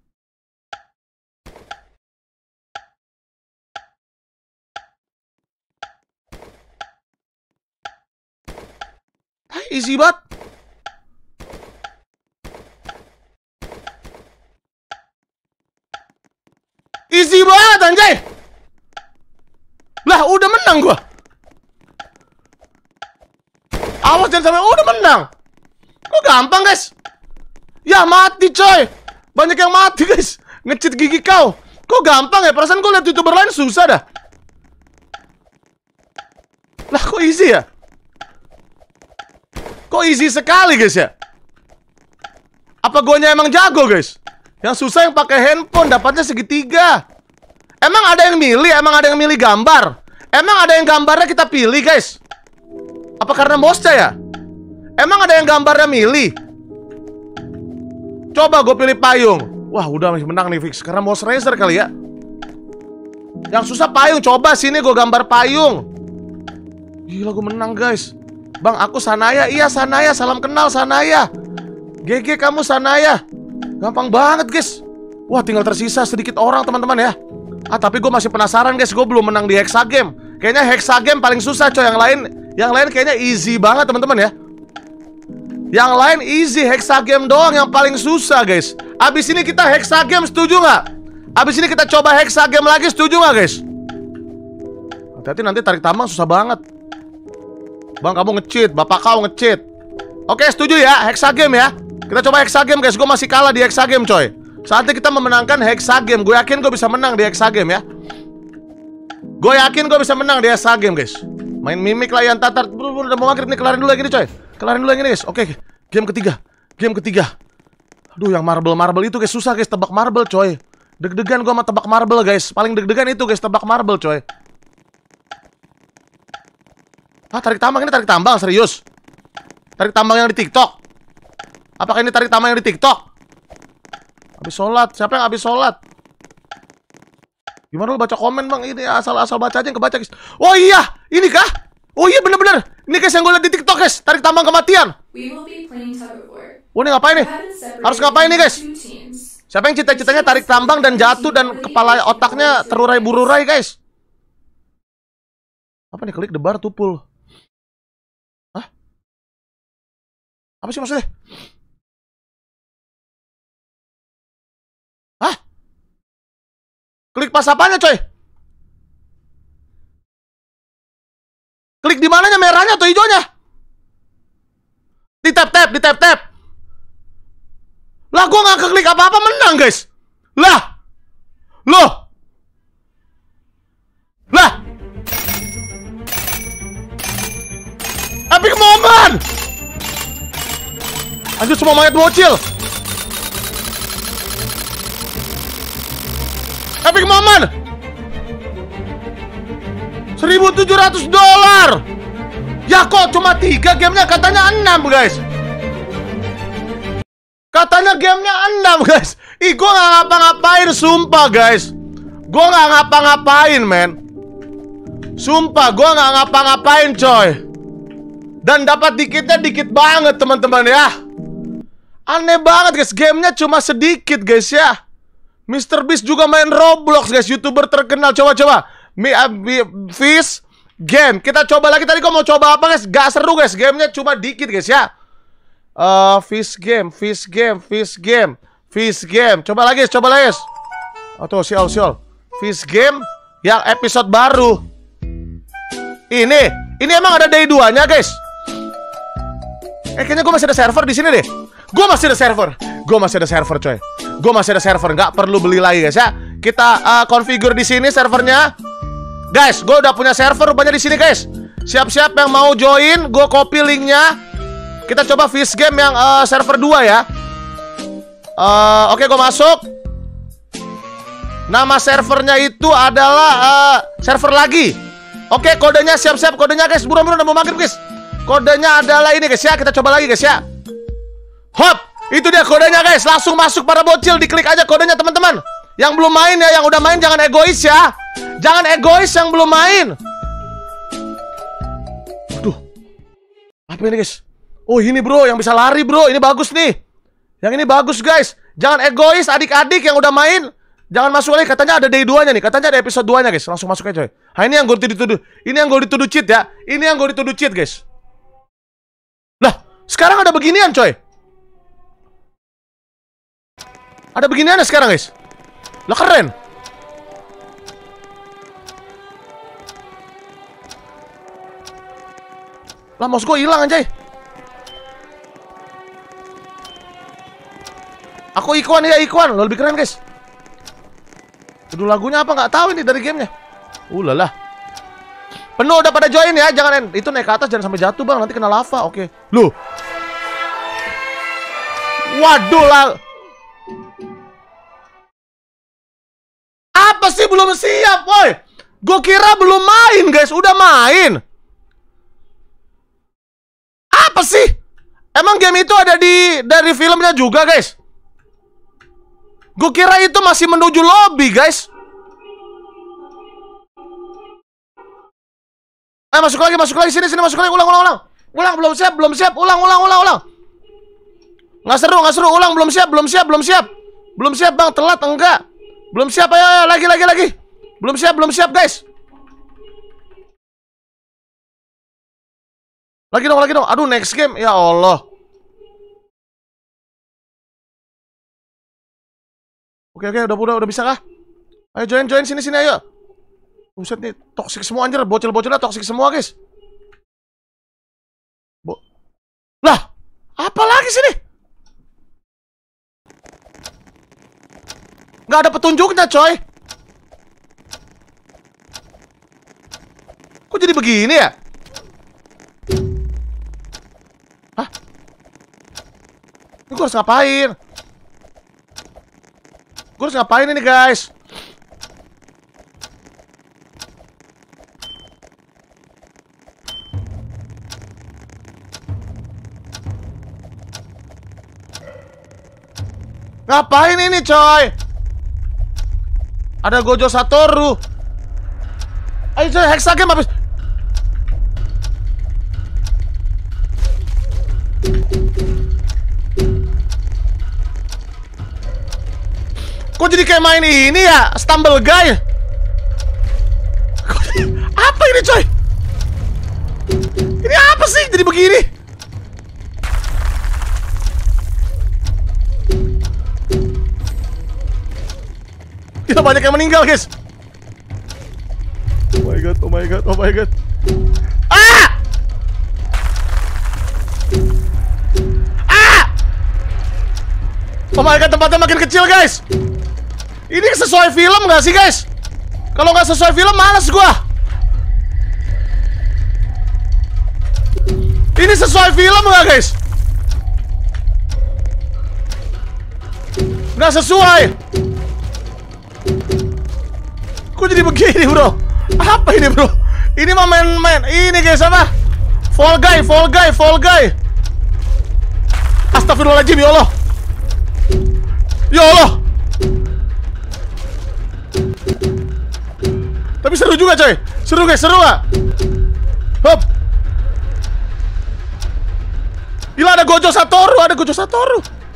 Hai, easy banget. Easy banget anjay. Lah, udah menang gua. Awas jangan sampai, oh, udah menang. Kok gampang guys? Ya mati coy. Banyak yang mati guys. Ngecit gigi kau. Kok gampang ya? Perasaan gue liat youtuber lain susah dah. Lah kok easy ya? Kok easy sekali guys ya? Apa guanya emang jago guys? Yang susah yang pakai handphone dapatnya segitiga. Emang ada yang milih? Emang ada yang milih gambar? Emang ada yang gambarnya kita pilih guys? Apa karena bosnya ya? Emang ada yang gambarnya milih? Coba gue pilih payung. Wah udah masih menang nih fix. Karena mouse racer kali ya. Yang susah payung. Coba sini gue gambar payung. Gila gue menang guys. Bang aku Sanaya. Iya Sanaya. Salam kenal Sanaya. G G kamu Sanaya. Gampang banget guys. Wah tinggal tersisa sedikit orang teman-teman ya. Ah tapi gue masih penasaran guys. Gue belum menang di hexagame. Kayaknya hexagame paling susah coy. Yang lain Yang lain kayaknya easy banget teman-teman ya. Yang lain easy. Hexagame doang yang paling susah guys. Abis ini kita hexagame, setuju nggak? Abis ini kita coba hexagame lagi, setuju nggak guys? Hati-hati nanti tarik tambang susah banget. Bang kamu nge-cheat, bapak kau nge-cheat. Oke setuju ya, hexagame ya. Kita coba hexagame guys. Gue masih kalah di hexagame coy. Saatnya kita memenangkan hexagame. Gue yakin gue bisa menang di hexagame ya. Gue yakin gue bisa menang di hexagame guys. Main mimik lah yang tatar. Udah mau maghrib nih, kelarin dulu lagi nih coy. Kelarin dulu lagi nih guys. Oke, game ketiga. Game ketiga. Aduh yang marble-marble itu guys susah guys. Tebak marble coy. Deg-degan gue sama tebak marble guys. Paling deg-degan itu guys, tebak marble coy. Ah tarik tambang, ini tarik tambang serius. Tarik tambang yang di TikTok. Apakah ini tarik tambang yang di TikTok? Habis sholat, siapa yang habis sholat? Gimana lu baca komen bang? Ini asal-asal baca aja yang kebaca guys. Oh iya, ini kah? Oh iya bener-bener. Ini guys yang gue liat di TikTok guys. Tarik tambang kematian. We will be playing tug of war. Oh ini ngapain nih? Harus ngapain nih guys? Siapa yang cita-citanya tarik tambang dan jatuh dan kepala otaknya terurai bururai guys? Apa nih, klik the bar to pull. Apa sih maksudnya? Hah? Klik pas apanya coy? Klik di mananya, merahnya atau hijaunya? Di tap-tap, di tap-tap. Lah gue gak keklik apa-apa menang guys. Lah. Loh. Lah. Epic moment. Anjir semua mayat bocil. Epic moment. seribu tujuh ratus dolar. Ya kok cuma tiga gamenya, katanya enam guys. Katanya gamenya enam guys. Ih gue gak ngapa-ngapain sumpah guys. Gue gak ngapa-ngapain men. Sumpah gue gak ngapa-ngapain coy. Dan dapat dikitnya dikit banget teman-teman ya. Aneh banget guys, gamenya cuma sedikit guys ya. mister Beast juga main Roblox guys, YouTuber terkenal. Coba-coba Mi, uh, Fish Game. Kita coba lagi, tadi kok mau coba apa guys? Gak seru guys, gamenya cuma dikit guys ya. uh, Fish Game, Fish Game, Fish Game, Fish Game. Coba lagi, coba lagi. Oh tuh, siol, siol. Fish Game yang episode baru. Ini, ini emang ada day dua nya guys. Eh kayaknya gue masih ada server di sini deh. Gue masih ada server. Gue masih ada server coy. Gue masih ada server, nggak perlu beli lagi guys ya. Kita uh, configure di sini servernya. Guys, gue udah punya server rupanya di sini guys. Siap-siap yang mau join, gue copy linknya. Kita coba Fish Game yang uh, server dua ya. uh, Oke, gue masuk. Nama servernya itu adalah uh, server lagi. Oke, kodenya siap-siap, kodenya guys. Buruan-buruan udah mau maghrib guys. Kodenya adalah ini guys ya. Kita coba lagi guys ya. Hop, itu dia kodenya guys. Langsung masuk para bocil, diklik aja kodenya teman-teman. Yang belum main ya, yang udah main jangan egois ya. Jangan egois yang belum main. Aduh. Apa ini guys? Oh ini bro, yang bisa lari bro. Ini bagus nih. Yang ini bagus guys. Jangan egois adik-adik yang udah main. Jangan masuk lagi, katanya ada day dua nya nih. Katanya ada episode dua nya guys. Langsung masuk aja coy. Nah ini yang gue dituduh. Ini yang gue dituduh cheat ya. Ini yang gue dituduh cheat guys. Lah, sekarang ada beginian coy. Ada beginiannya sekarang guys. Lah keren. Lah mouse gue hilang anjay. Aku Ikuan ya, Ikuan. Lo lebih keren guys. Judul lagunya apa nggak tahu ini dari gamenya. Ulalah. Penuh udah pada join ya. Jangan itu naik ke atas, jangan sampai jatuh bang. Nanti kena lava. Oke. Loh. Waduh lah. Apa sih belum siap, woi? Gue kira belum main, guys. Udah main. Apa sih? Emang game itu ada di dari filmnya juga, guys? Gue kira itu masih menuju lobby, guys. Eh, masuk lagi, masuk lagi. Sini, sini, masuk lagi. Ulang, ulang, ulang. Ulang, belum siap, belum siap. Ulang, ulang, ulang, ulang. Nggak seru, nggak seru. Ulang, belum siap, belum siap, belum siap. Belum siap, bang. Telat, enggak. Belum siap, ayo, ayo. Lagi, lagi, lagi. Belum siap, belum siap, guys. Lagi dong, lagi dong. Aduh, next game. Ya Allah. Oke, oke, udah, udah, udah bisa kah? Ayo join, join, sini, sini, ayo. Buset nih, toksik semua anjir. Bocil-bocilnya toksik semua, guys. Bo lah, apa lagi sini? Nggak ada petunjuknya, coy. Kok jadi begini ya? Hah? Ini gue harus ngapain? Gue harus ngapain ini, guys? Ngapain ini, coy? Ada Gojo Satoru. Ayo, coy, hexagame habis. Kok jadi kayak main ini ya? Stumble Guy. Apa ini, coy? Ini apa sih jadi begini? Kita banyak yang meninggal, guys. Oh my god, oh my god, oh my god. Ah! Ah! Oh my god, tempatnya makin kecil, guys. Ini sesuai film gak sih, guys? Kalau nggak sesuai film, males gua. Ini sesuai film nggak, guys? Nggak sesuai. Kok jadi begini, bro? Apa ini, bro? Ini mah main-main. Ini, guys, apa? Fall Guy, Fall Guy, Fall Guy. Astagfirullahaladzim, ya Allah. Ya Allah. Tapi seru juga, coy. Seru, guys, seru gak? Hop. Gila, ada Gojo Satoru, ada Gojo Satoru.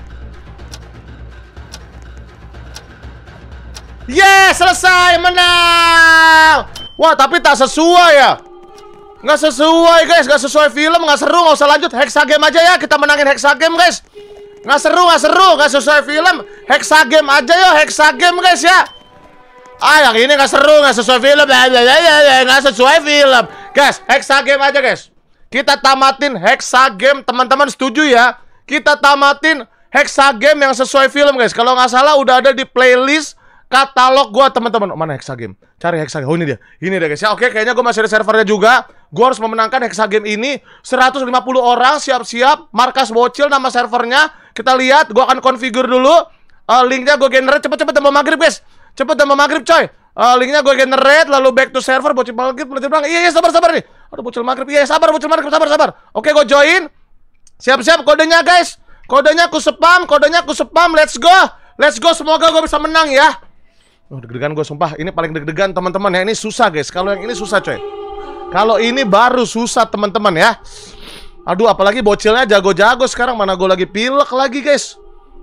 Yes, selesai, menang. Wah, tapi tak sesuai ya. Nggak sesuai, guys, nggak sesuai film, nggak seru, nggak usah lanjut. Hexagame aja ya, kita menangin Hexagame, guys. Nggak seru, nggak seru, nggak sesuai film. Hexagame aja yo, Hexagame, guys ya. Ah, yang ini nggak seru, nggak sesuai film, nggak sesuai film, guys. Hexagame aja, guys. Kita tamatin Hexagame, teman-teman setuju ya? Kita tamatin Hexagame yang sesuai film, guys. Kalau nggak salah udah ada di playlist katalog gua, teman-teman. Oh, mana Hexagame? Cari Hexagame. Oh, ini dia. Ini dia, guys. Ya, oke, kayaknya gua masih ada servernya juga. Gua harus memenangkan Hexagame ini. seratus lima puluh orang, siap-siap. Markas bocil nama servernya. Kita lihat, gua akan configure dulu. Uh, linknya gua generate cepet-cepet dan mau maghrib, guys. Cepet dan mau maghrib, coy. Uh, linknya gue generate, lalu back to server. Bocil maghrib, bocil bilang, iya, iya, sabar, sabar nih. Aduh, bocil maghrib, iya, sabar, bocil maghrib, sabar, sabar. Oke, gue join. Siap-siap, kodenya, guys. Kodenya aku spam, kodenya aku spam. Let's go, let's go. Semoga gue bisa menang ya. Oh, deg-degan gue, sumpah. Ini paling deg-degan, teman-teman ya. Ini susah, guys. Kalau yang ini susah, coy. Kalau ini baru susah, teman-teman ya. Aduh, apalagi bocilnya jago-jago sekarang. Mana gue lagi pilek lagi, guys.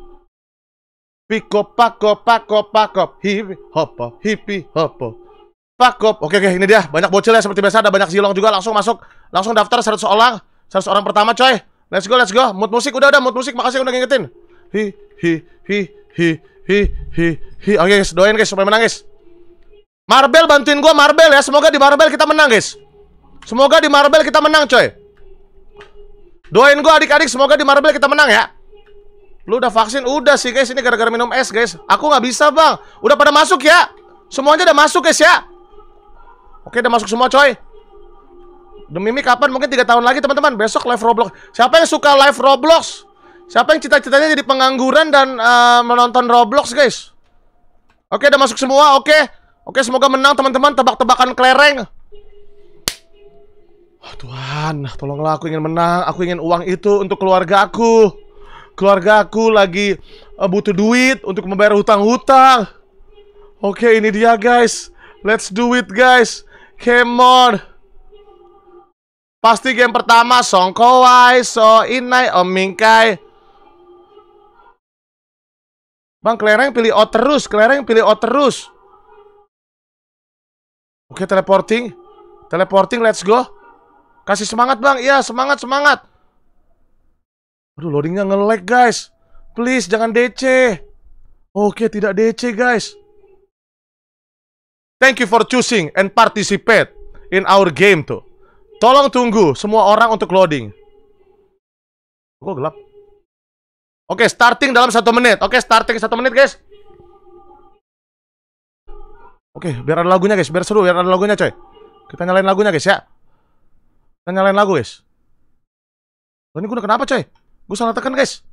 Piko pako pako pako hipi hopo hipi hopo pakop. Oke oke, ini dia. Banyak bocil ya seperti biasa, ada banyak zilong juga. Langsung masuk, langsung daftar seratus orang. seratus orang pertama, coy. Let's go, let's go. Mood musik udah udah, mood musik. Makasih udah ngingetin. Hi hi hi hi hi hi hi. Oke, guys, doain guys supaya menang, guys. Marbel bantuin gua, Marbel ya. Semoga di Marbel kita menang, guys. Semoga di Marbel kita menang, coy. Doain gua adik-adik, semoga di Marbel kita menang ya. Lu udah vaksin? Udah sih, guys. Ini gara-gara minum es, guys. Aku nggak bisa, bang. Udah pada masuk ya? Semuanya udah masuk, guys ya? Oke, udah masuk semua, coy. Demi Mimi kapan? Mungkin tiga tahun lagi, teman-teman. Besok live Roblox. Siapa yang suka live Roblox? Siapa yang cita-citanya jadi pengangguran dan uh, menonton Roblox, guys? Oke, udah masuk semua. Oke. Oke, semoga menang, teman-teman. Tebak-tebakan kelereng. Oh, Tuhan, tolonglah, aku ingin menang. Aku ingin uang itu untuk keluarga aku. Keluarga aku lagi uh, butuh duit untuk membayar hutang-hutang. Oke, ini dia, guys. Let's do it, guys. Come on. Pasti game pertama Songkowai, So Inai, Om Mingkai. Bang, kelereng pilih O terus. Kelereng pilih O terus. Oke, teleporting. Teleporting, let's go. Kasih semangat, bang. Iya, semangat, semangat. Aduh, loadingnya nge-lag, guys. Please, jangan D C. Oke, tidak D C, guys. Thank you for choosing and participate in our game tuh. Tolong tunggu semua orang untuk loading. Kok gelap? Oke, starting dalam satu menit. Oke, starting satu menit, guys. Oke, biar ada lagunya, guys. Biar seru, biar ada lagunya, coy. Kita nyalain lagunya, guys, ya. Kita nyalain lagu, guys. Oh, ini gue udah kenapa, coy? Gue salah tekan, guys.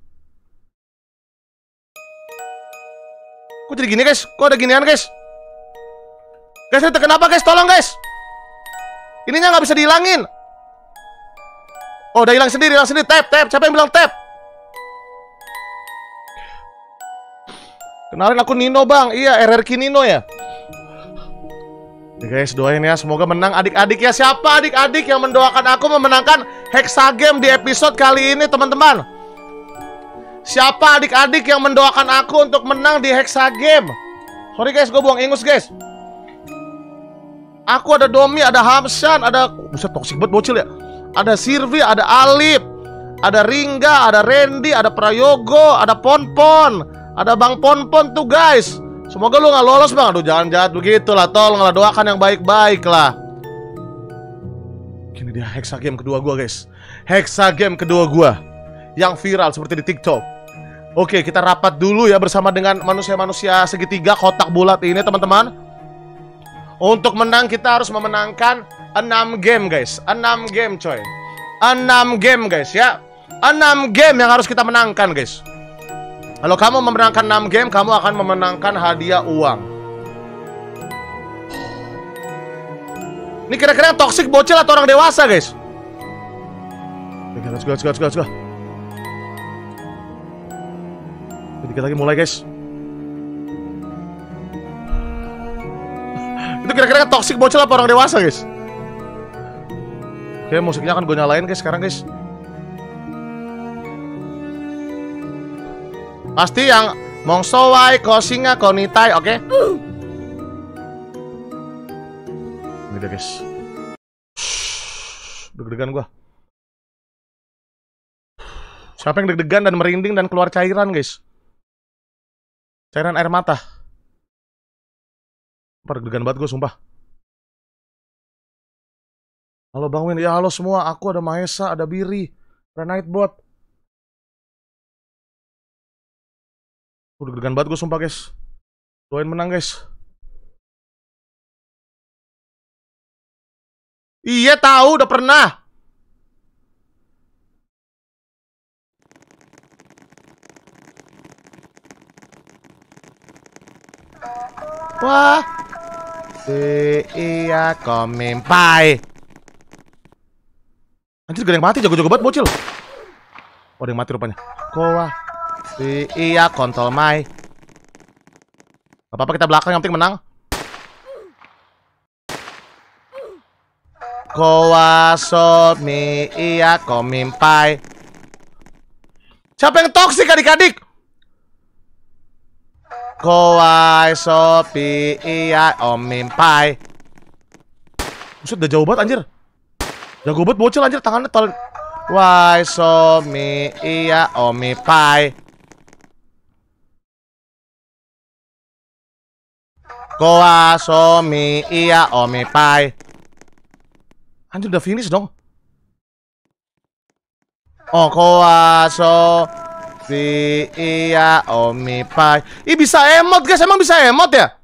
Kok jadi gini, guys? Kok ada ginian, guys? Guys, ini tekan apa, guys? Tolong, guys. Ininya nggak bisa dihilangin. Oh, udah hilang sendiri, hilang sendiri. Tap, tap. Siapa yang bilang tap? Kenalin aku Nino, bang. Iya, R R Q Nino ya. Oke, guys, doain ya. Semoga menang adik-adik ya. Siapa adik-adik yang mendoakan aku memenangkan Hexagame di episode kali ini, teman-teman? Siapa adik-adik yang mendoakan aku untuk menang di Hexagame? Sorry, guys, gue buang ingus, guys. Aku ada Domi, ada Hamsan, ada... Buset, toksik banget bocil ya. Ada Sirvi, ada Alip, ada Ringga, ada Randy, ada Prayogo, ada Ponpon, ada Bang Ponpon tuh, guys. Semoga lu nggak lolos bang. Aduh jangan jahat begitu lah. Tolonglah doakan yang baik-baik lah. Ini dia hexa game kedua gua guys. Hexa game kedua gua yang viral seperti di TikTok. Oke kita rapat dulu ya bersama dengan manusia-manusia segitiga kotak bulat ini teman-teman. Untuk menang kita harus memenangkan enam game guys. enam game coy. enam game guys ya. enam game yang harus kita menangkan guys. Kalau kamu memenangkan enam game, kamu akan memenangkan hadiah uang. Ini kira-kira yang toxic bocil atau orang dewasa, guys? Oke, let's go, let's go, let's go, let's go. Dikit lagi mulai, guys. Itu kira-kira yang toxic bocil atau orang dewasa, guys? Oke, musiknya akan gue nyalain, guys, sekarang, guys. Pasti yang Mongsowai, Kosinga, Konitai, oke? Okay? Ini dia guys. Deg-degan gua. Siapa yang deg-degan dan merinding dan keluar cairan guys? Cairan air mata. Apa deg-degan banget gua sumpah. Halo Bang Win, ya halo semua. Aku ada Mahesa, ada Biri, ada Nightbot. Udah deg-degan banget gue sumpah guys. Doain menang guys. Iya tahu udah pernah. Wah. Si iya komimpai. Anjir gak ada yang mati, jago-jago banget bocil. Oh ada yang mati rupanya. Kowa. Si iya kontol mai. Gak apa-apa kita belakang yang penting menang. Kowaso mi iya komimpai. Siapa yang toksik adik-adik? Kowai pi iya omimpai. Buset udah jauh banget anjir. Jago banget bocil anjir tangannya tol. Wai so mi iya omimpai. Koa so mi iya omi pai. Anjir udah finish dong. Oh koa so mi iya omi pai. Ih bisa emot guys, emang bisa emot ya?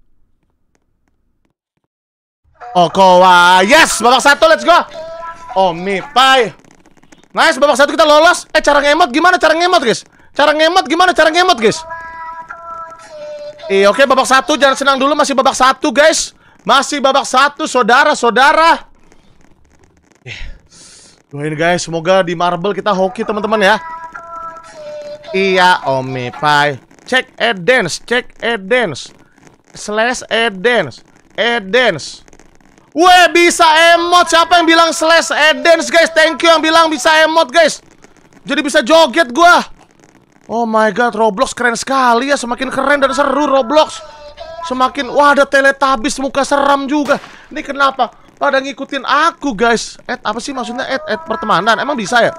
Oh koa, yes babak satu let's go. Omi pai. Nice babak satu kita lolos. Eh cara ngemot gimana cara ngemot guys? Cara ngemot gimana cara ngemot guys? Iya, oke, okay, babak satu, jangan senang dulu, masih babak satu, guys. Masih babak satu, saudara-saudara. Eh, doain guys, semoga di marble kita hoki, teman-teman ya. Iya, Omi Pai. Cek e-dance, cek e-dance. Slash e-dance. E-dance. Weh, bisa emot. Siapa yang bilang slash e-dance, guys? Thank you yang bilang bisa emot, guys. Jadi bisa joget gua. Oh my god, Roblox keren sekali ya. Semakin keren dan seru Roblox. Semakin, wah ada Teletubbies muka seram juga. Ini kenapa pada ngikutin aku guys? Add apa sih maksudnya add, add pertemanan? Emang bisa ya?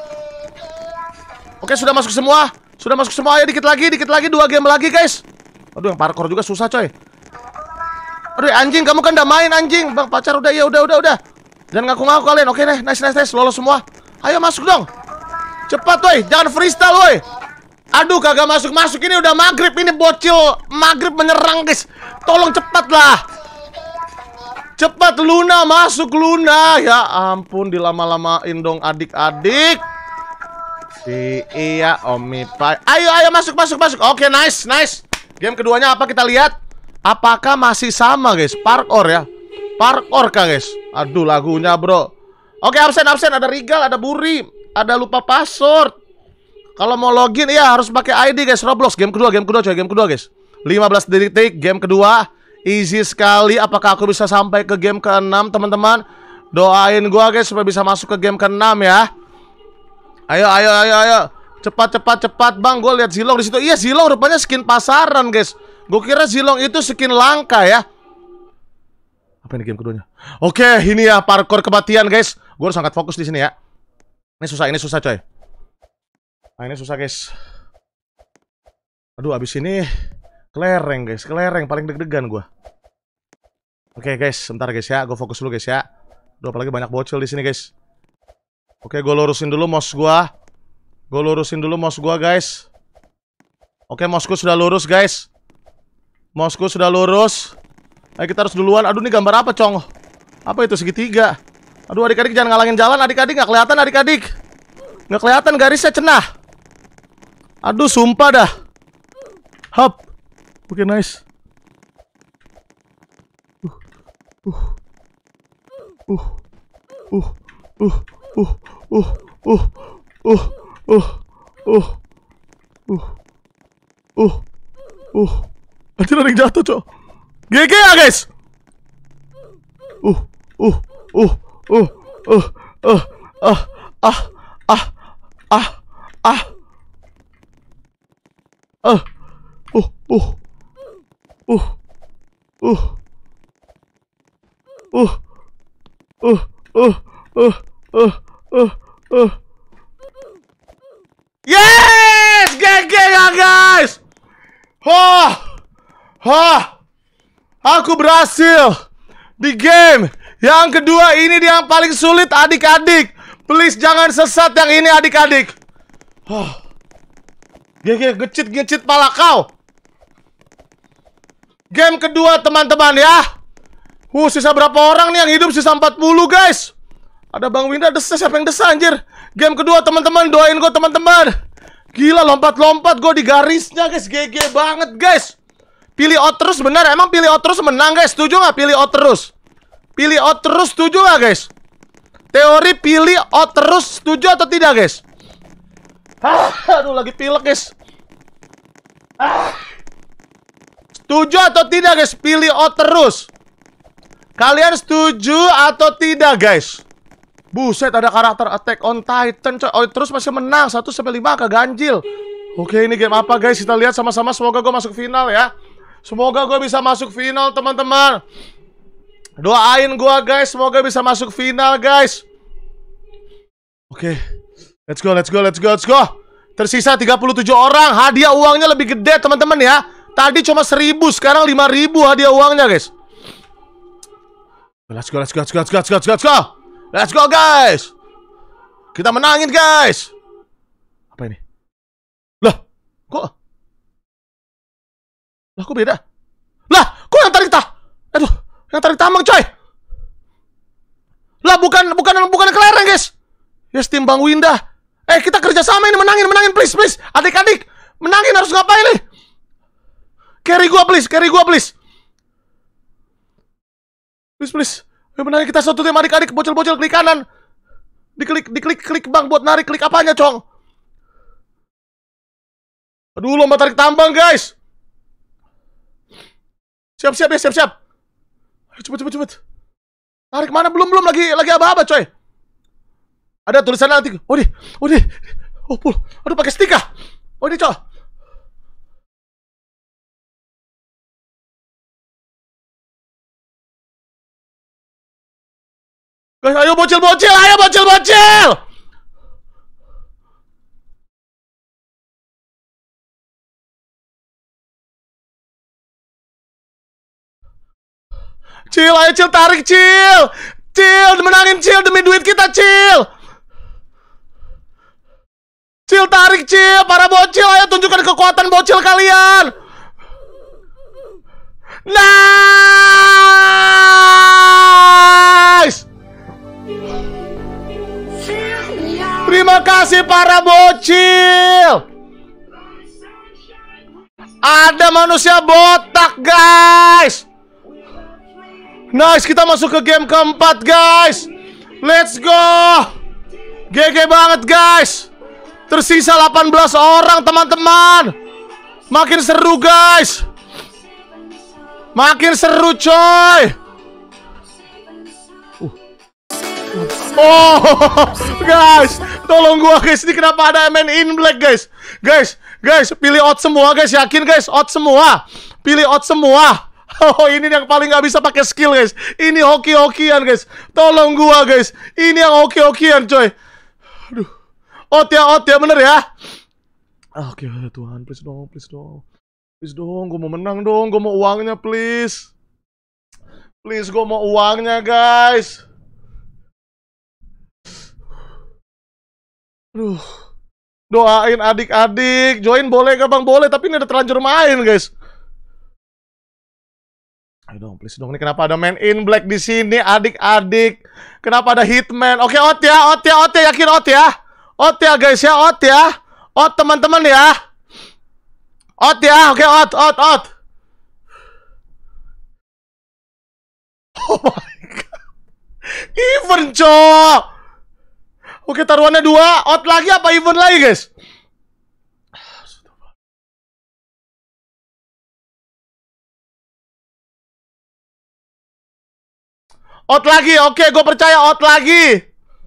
Oke sudah masuk semua. Sudah masuk semua, ayo dikit lagi, dikit lagi, dua game lagi guys. Aduh yang parkour juga susah coy. Aduh anjing, kamu kan udah main anjing. Bang pacar udah, ya udah, udah, udah. Jangan ngaku-ngaku kalian, oke deh, nice, nice, nice, lolos semua. Ayo masuk dong. Cepat woy, jangan freestyle woy. Aduh kagak masuk-masuk, ini udah maghrib. Ini bocil maghrib menyerang guys. Tolong cepat lah. Cepat Luna, masuk Luna. Ya ampun dilama-lamain dong adik-adik. Si iya Omi Pai. Ayo ayo masuk masuk masuk. Oke nice nice. Game keduanya apa kita lihat? Apakah masih sama guys? Parkour ya. Parkour kah guys? Aduh lagunya bro. Oke absen absen, ada Rigal, ada Buri, ada lupa password. Kalau mau login ya harus pakai I D guys. Roblox game kedua, game kedua coy, game kedua guys. lima belas detik game kedua. Easy sekali. Apakah aku bisa sampai ke game keenam teman-teman? Doain gua guys supaya bisa masuk ke game keenam ya. Ayo ayo ayo ayo. Cepat cepat cepat bang. Gue lihat Zilong di situ. Iya Zilong rupanya skin pasaran guys. Gue kira Zilong itu skin langka ya. Apa ini game keduanya? Oke ini ya parkour kematian guys. Gue harus sangat fokus di sini ya. Ini susah, ini susah coy. Nah ini susah guys. Aduh abis ini Kelereng guys, kelereng paling deg-degan gua. Oke guys, sebentar guys ya, gue fokus dulu guys ya. Duh, apalagi banyak bocil di sini guys. Oke, gue lurusin dulu mouse gua. Gue lurusin dulu mouse gua guys. Oke, mouseku sudah lurus guys. Mouseku sudah lurus. Ayo kita harus duluan. Aduh, ini gambar apa cong? Apa itu segitiga? Aduh, adik-adik jangan ngalangin jalan. Adik-adik nggak kelihatan adik-adik. Nggak kelihatan garisnya, cenah. Aduh, sumpah dah. Hop. Oke, nice. Uh. Uh. Uh. Uh. Uh. Uh. Uh. Uh. Uh. Uh. Uh. Uh. Uh. Anjir, ada yang jatuh, cok. G G ya, guys. Uh. Uh. Uh. Uh. Uh. Uh. Ah. Ah. Ah. Ah. Ah. Uh. Uh. Uh. Uh. Uh. Uh. Uh. Uh. Uh. Uh. Uh. Uh. Yes! G G ya, guys. Wah. Wah. Aku berhasil di game yang kedua. Ini dia yang paling sulit adik-adik. Please jangan sesat yang ini adik-adik. Wah. G G, ngecit-ngecit pala kau. Game kedua teman-teman ya. Uh, sisa berapa orang nih yang hidup? Sisa empat puluh guys. Ada Bang Winda desa, siapa yang desa anjir? Game kedua teman-teman, doain gue teman-teman. Gila, lompat-lompat gue di garisnya guys. G G banget guys. Pilih out terus benar, emang pilih out terus menang guys. Setuju nggak pilih out terus? Pilih out terus setuju nggak guys? Teori pilih out terus setuju atau tidak guys? Ah, aduh lagi pilek guys. Ah. Setuju atau tidak guys? Pilih out terus. Kalian setuju atau tidak guys? Buset, ada karakter Attack on Titan coy. Oh, terus masih menang satu sampai lima keganjil. Oke, ini game apa guys? Kita lihat sama-sama. Semoga gue masuk final ya. Semoga gue bisa masuk final teman-teman. Doain gue guys, semoga bisa masuk final guys. Oke, let's go, let's go, let's go, let's go. Tersisa tiga puluh tujuh orang. Hadiah uangnya lebih gede teman-teman ya. Tadi cuma seribu, sekarang lima ribu hadiah uangnya guys. Let's go, let's go, let's go, let's go, let's go, let's go. Let's go guys. Kita menangin guys. Apa ini? Lah, kok? Lah, kok beda? Lah, kok yang tarik tah? Aduh, yang tarik tambang coy. Lah, bukan bukan bukan kelereng guys. Yes, tim Bang Winda. Eh, kita kerja sama ini, menangin, menangin please, please. Adik-adik, menangin harus ngapain nih? Carry gua please, carry gua please. Please, please. Ayo menangin kita satu tim adik-adik. Bocil-bocil klik kanan. Diklik, diklik, klik bang buat narik. Klik apanya, cong? Aduh, lomba tarik tambang, guys. Siap-siap ya, siap-siap. Ayo, cepet, cepet, cepet. Tarik mana? Belum, belum. Lagi, lagi aba-aba, coy. Ada tulisan nanti. Oh, di. Oh, di. Oh, pull. Aduh, pakai stick ah. Oh, ini, cok. Guys, ayo bocil-bocil, ayo bocil-bocil. Cil, ayo Cil, tarik Cil. Cil, menangin Cil demi duit kita Cil. Cil, tarik Cil, para bocil, ayo tunjukkan kekuatan bocil kalian. Nice. Terima kasih para bocil. Ada manusia botak guys. Nice, kita masuk ke game keempat guys. Let's go. G G banget guys. Tersisa delapan belas orang teman-teman. Makin seru guys. Makin seru coy. Oh, guys, tolong gua guys. Ini kenapa ada Men in Black guys? Guys, guys, pilih out semua guys. Yakin guys, out semua. Pilih out semua. Oh, ini yang paling nggak bisa pakai skill guys. Ini hoki-hokian guys. Tolong gua guys. Ini yang hoki-hokian coy. Aduh. Out ya, out ya, bener ya. Oke, okay, Tuhan, please dong, please dong. Please dong, gue mau menang dong. Gue mau uangnya, please. Please, gue mau uangnya, guys. Aduh. Doain adik-adik. Join boleh gak bang? Boleh, tapi ini udah terlanjur main, guys. Ayo dong, please dong. Ini kenapa ada man in black di sini, adik-adik? Kenapa ada hitman? Oke, out ya, out ya, out ya. Yakin out ya? Out ya, guys ya, out ya. Out teman-teman ya. Out ya, oke, out, out, out. Oh my god. Even, cok. Oke, taruhannya dua. Out lagi apa even lagi, guys? Out lagi, oke, gue percaya out lagi.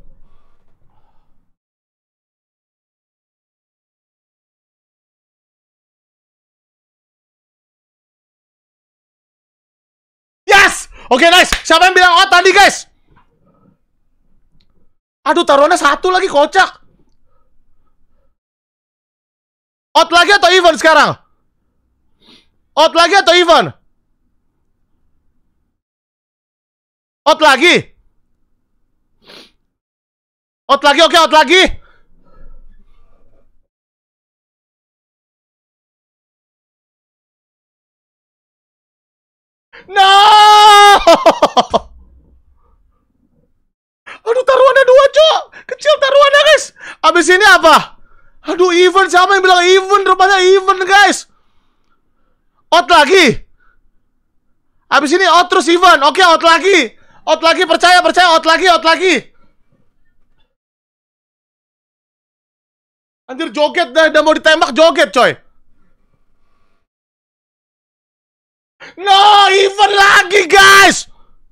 Yes! Oke, nice. Siapa yang bilang out tadi, guys? Aduh, taruhannya satu lagi, kocak. Out lagi atau even sekarang? Out lagi atau even? Out lagi. Out lagi, oke, out lagi. No! Aduh, taruhannya dua, cok. Kecil taruhannya, guys. Abis ini apa? Aduh, even. Siapa yang bilang even? Rupanya even, guys. Out lagi. Abis ini out terus even. Oke, out lagi. Out lagi, percaya, percaya. Out lagi, out lagi. Anjir, joget dah. Udah mau ditembak, joget, coy. No, even lagi, guys.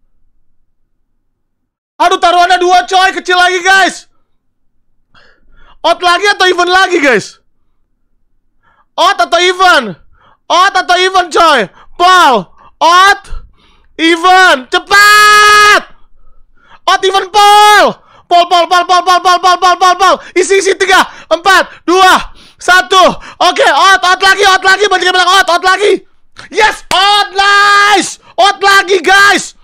Aduh, taruhannya dua, coy. Kecil lagi, guys. Out lagi atau even lagi, guys? Out atau even? Out atau even, coy? Paul. Out. Even. Cepat. Out, even, Paul. Paul, Paul, Paul, Paul, Paul, Paul, Paul, Paul, Paul, Paul. Isi, isi. Tiga, empat, dua, satu. Oke, out, out lagi, out lagi. Banyak yang bilang out, out lagi. Yes, out, nice. Out lagi, guys.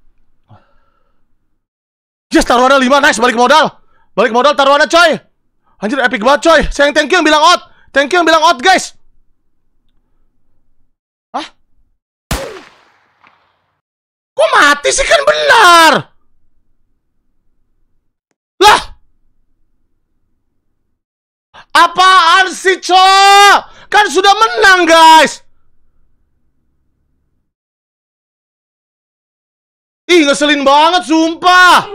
Yes, taruhannya lima, nice, balik modal. Balik modal, taruhannya, coy. Anjir, epic banget, coy. Sayang, thank you yang bilang out. Thank you yang bilang out, guys. Hah? Kok mati sih, kan benar? Lah? Apaan sih, coy? Kan sudah menang, guys. Ih, ngeselin banget, sumpah.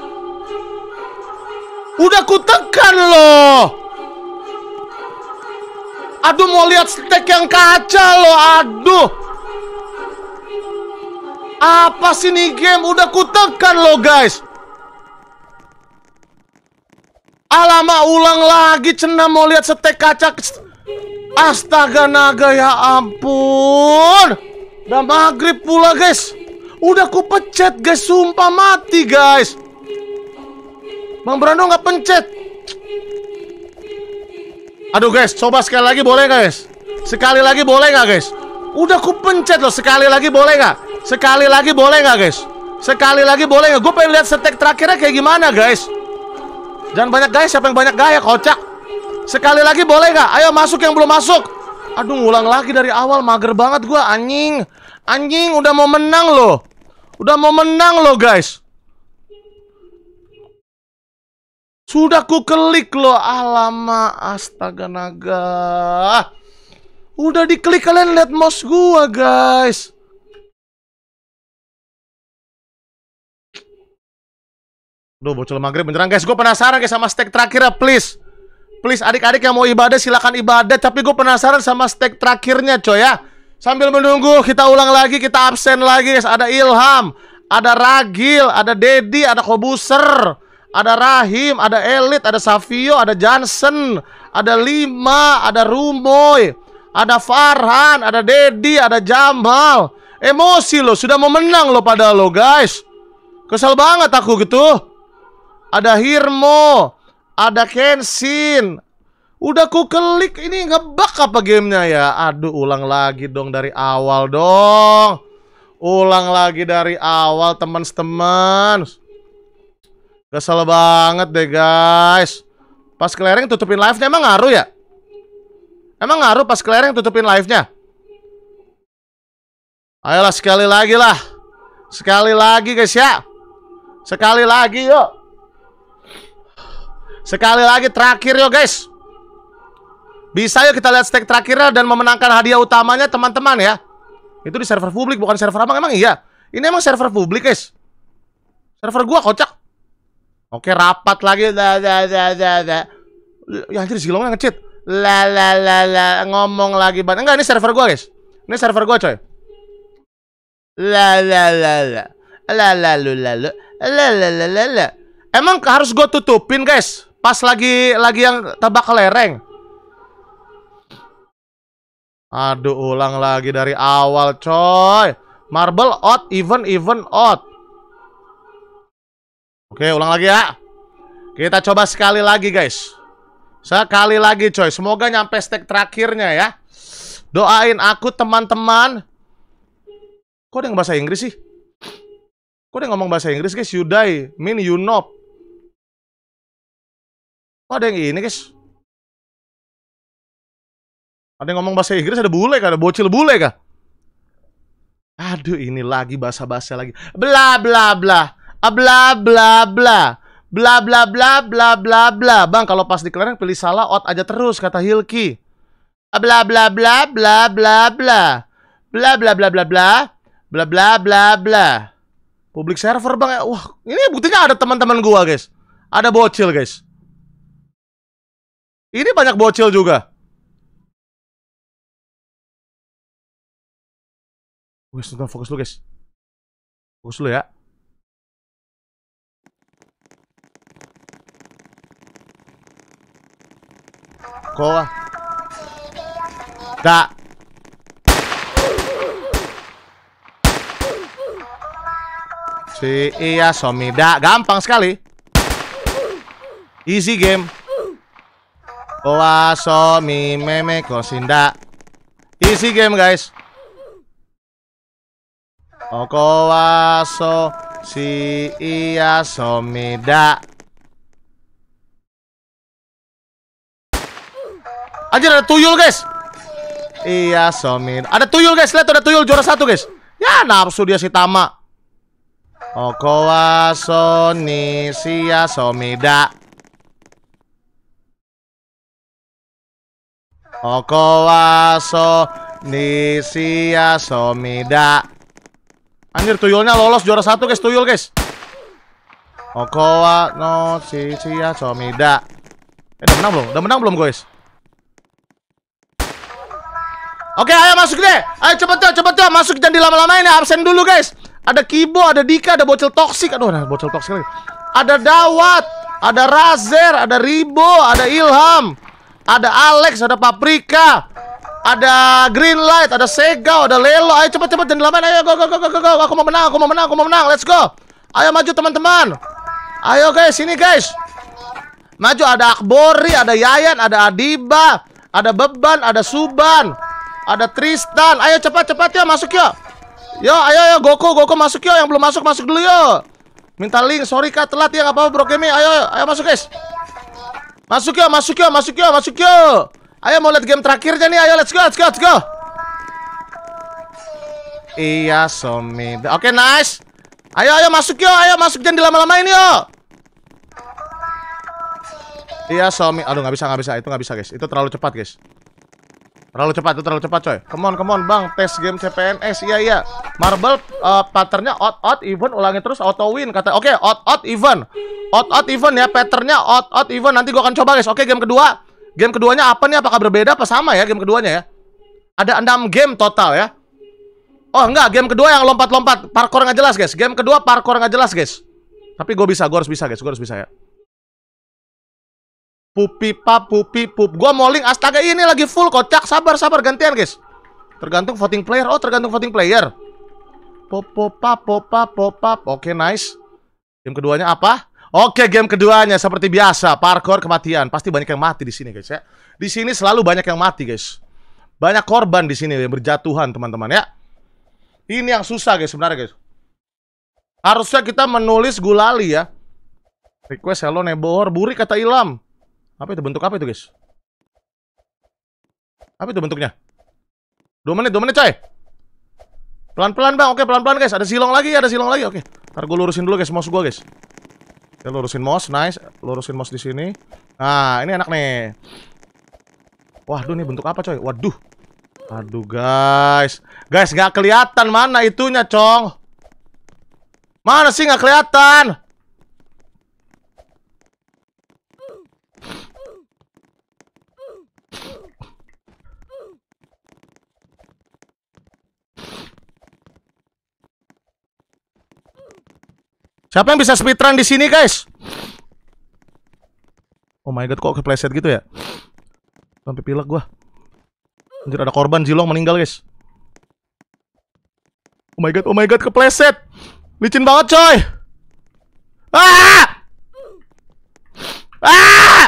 Udah kutekan loh. Aduh, mau lihat stek yang kaca loh. Aduh. Apa sih nih game? Udah kutekan loh, guys. Alamak, ulang lagi. Cena mau lihat stek kaca. Astaga naga, ya ampun. Udah maghrib pula, guys. Udah kupencet, guys. Sumpah mati, guys. Bang Brando nggak pencet. Aduh, guys, coba sekali lagi boleh nggak, guys? Sekali lagi boleh nggak, guys? Udah ku pencet loh. Sekali lagi boleh nggak? Sekali lagi boleh nggak, guys? Sekali lagi boleh nggak? Gue pengen lihat setek terakhirnya kayak gimana, guys. Jangan banyak gaya. Siapa yang banyak gaya, kocak? Sekali lagi boleh nggak? Ayo masuk yang belum masuk. Aduh, ngulang lagi dari awal. Mager banget gue, anjing. Anjing, udah mau menang loh. Udah mau menang loh, guys. Sudah ku klik loh. Alamak, astaga naga. Udah diklik, kalian lihat mouse gua, guys. Duh, bocil maghrib beneran, guys. Gue penasaran, guys, sama stek terakhirnya, please. Please, adik-adik yang mau ibadah silakan ibadah, tapi gue penasaran sama stek terakhirnya, coy ya. Sambil menunggu, kita ulang lagi, kita absen lagi, guys. Ada Ilham, ada Ragil, ada Dedi, ada Kobuser, ada Rahim, ada Elit, ada Savio, ada Johnson, ada Lima, ada Rumoy, ada Farhan, ada Dedi, ada Jamal. Emosi lo, sudah mau menang lo pada lo, guys. Kesel banget aku gitu. Ada Hirmo, ada Kensin. Udah ku klik, ini ngebug apa gamenya ya? Aduh, ulang lagi dong dari awal dong. Ulang lagi dari awal teman-teman. Kesel banget deh guys. Pas kelereng tutupin live-nya emang ngaruh ya? Emang ngaruh pas kelereng tutupin live-nya? Ayolah sekali lagi lah. Sekali lagi guys ya. Sekali lagi yuk. Sekali lagi terakhir yuk guys. Bisa yuk kita lihat stake terakhirnya dan memenangkan hadiah utamanya teman-teman ya. Itu di server publik bukan server abang, emang iya. Ini emang server publik guys. Server gua kocak. Oke rapat lagi. Da, da, da, da, da. Ya anjir si Gilongnya nge-cheat. La la la la ngomong lagi ban. Enggak ini server gua guys. Ini server gua coy. La la la la. La la la la la. La la la la la. Emang harus gua tutupin guys pas lagi lagi yang tebak kelereng. Aduh, ulang lagi dari awal, coy. Marble odd, even, even, odd. Oke, ulang lagi ya. Kita coba sekali lagi, guys. Sekali lagi, coy. Semoga nyampe stake terakhirnya ya. Doain aku, teman-teman. Kok ada yang bahasa Inggris sih? Kok ada yang ngomong bahasa Inggris, guys? You die, mean you know. Kok ada yang ini, guys? Ada yang ngomong bahasa Inggris, ada bule kah? Ada bocil bule kah? Aduh, ini lagi bahasa-bahasa lagi. Bla bla bla. Bla bla bla. Bla bla bla bla bla bla. Bang, kalau pas di kelereng pilih salah, out aja terus, kata Hilki. Bla bla bla bla bla bla. Bla bla bla bla bla. Bla bla bla bla. Public server, Bang. Wah, ini buktinya ada teman-teman gua, guys. Ada bocil, guys. Ini banyak bocil juga. Guys, nonton fokus dulu guys. Fokus dulu ya. Koa. Da. Si iya somida. Gampang sekali. Easy game. Koa somi meme kosinda. Easy game guys. Oko waso si iya somida. Anjir ada tuyul guys. Iya somida. Ada tuyul guys, lihat ada tuyul juara satu guys. Ya nafsu dia si Tama. Oko waso ni si iya somida. Oko waso ni si iya somida. Anjir tuyulnya lolos juara satu guys, tuyul guys. Okowa no si cia somida. Eh udah menang belum? Udah menang belum guys? Oke ayo masuk deh. Ayo cepet tuh, cepet tuh masuk, jangan dilama-lamain ya. Absen dulu guys. Ada Kibo, ada Dika, ada bocil toksik. Aduh, nah, bocil toksik lagi. Ada Dawat, ada Razer, ada Ribo, ada Ilham, ada Alex, ada Paprika. Ada Greenlight, ada Segao, ada Lelo. Ayo cepet-cepet dan lamain. Ayo go go go go go go. Aku mau menang, aku mau menang, aku mau menang. Let's go. Ayo maju teman-teman. Ayo guys, sini guys. Maju, ada Akbori, ada Yayan, ada Adiba, ada Beban, ada Suban, ada Tristan. Ayo cepat-cepat ya, masuk ya. Yo, ayo yo Goko, Goko masuk yo. Yang belum masuk masuk dulu yo. Minta link, sorry kak telat ya, enggak apa-apa bro Kemi. Ayo, ayo masuk guys. Masuk yo, masuk yo, masuk yo, masuk yo. Ayo mau lihat game terakhirnya nih, ayo let's go, let's go, let's go. Iya, somida. Oke, nice. Ayo, ayo masuk yo, ayo masuk, jangan dilama-lamain yo. Iya, somi. Aduh, nggak bisa, nggak bisa, itu nggak bisa guys. Itu terlalu cepat guys. Terlalu cepat, itu terlalu cepat coy. Come on, come on bang, tes game C P N S. Iya, iya. Marble uh, patternnya odd, odd, even, ulangi terus auto win kata. Oke, odd, odd, even. Odd, odd, even ya, patternnya odd, odd, even. Nanti gua akan coba guys. Oke, game kedua. Game keduanya apa nih? Apakah berbeda apa sama ya game keduanya ya? Ada enam game total ya. Oh enggak, game kedua yang lompat-lompat, parkour nggak jelas guys. Game kedua parkour nggak jelas guys. Tapi gue bisa, gue harus bisa guys, gue harus bisa ya. Pupi pap, pupi pup. Gue mauling, astaga ini lagi full kocak. Sabar, sabar, gantian guys. Tergantung voting player. Oh tergantung voting player. Pop pop pap, pop pap, pop pap. Oke nice. Game keduanya apa? Oke, game keduanya seperti biasa, parkour kematian. Pasti banyak yang mati di sini, guys ya. Di sini selalu banyak yang mati, guys. Banyak korban di sini yang berjatuhan, teman-teman ya. Ini yang susah, guys, sebenarnya, guys. Harusnya kita menulis gulali ya. Request hello neighbor, buri kata Ilham. Apa itu bentuk apa itu, guys? Apa itu bentuknya? Dua menit, dua menit, coy. Pelan-pelan, Bang. Oke, pelan-pelan, guys. Ada silong lagi, ada silong lagi. Oke. Ntar gue lurusin dulu, guys, mouse gue, guys. Oke, lurusin mouse, nice. Lurusin mouse di sini. Nah, ini enak nih. Waduh, nih bentuk apa, coy? Waduh. Aduh, guys. Guys, nggak kelihatan mana itunya, Cong. Mana sih nggak kelihatan? Siapa yang bisa speedrun di sini, guys? Oh my god, kok kepleset gitu ya? Sampai pilek gua. Anjir, ada korban Zilong meninggal, guys. Oh my god, oh my god, kepleset. Licin banget, coy. Ah! Ah!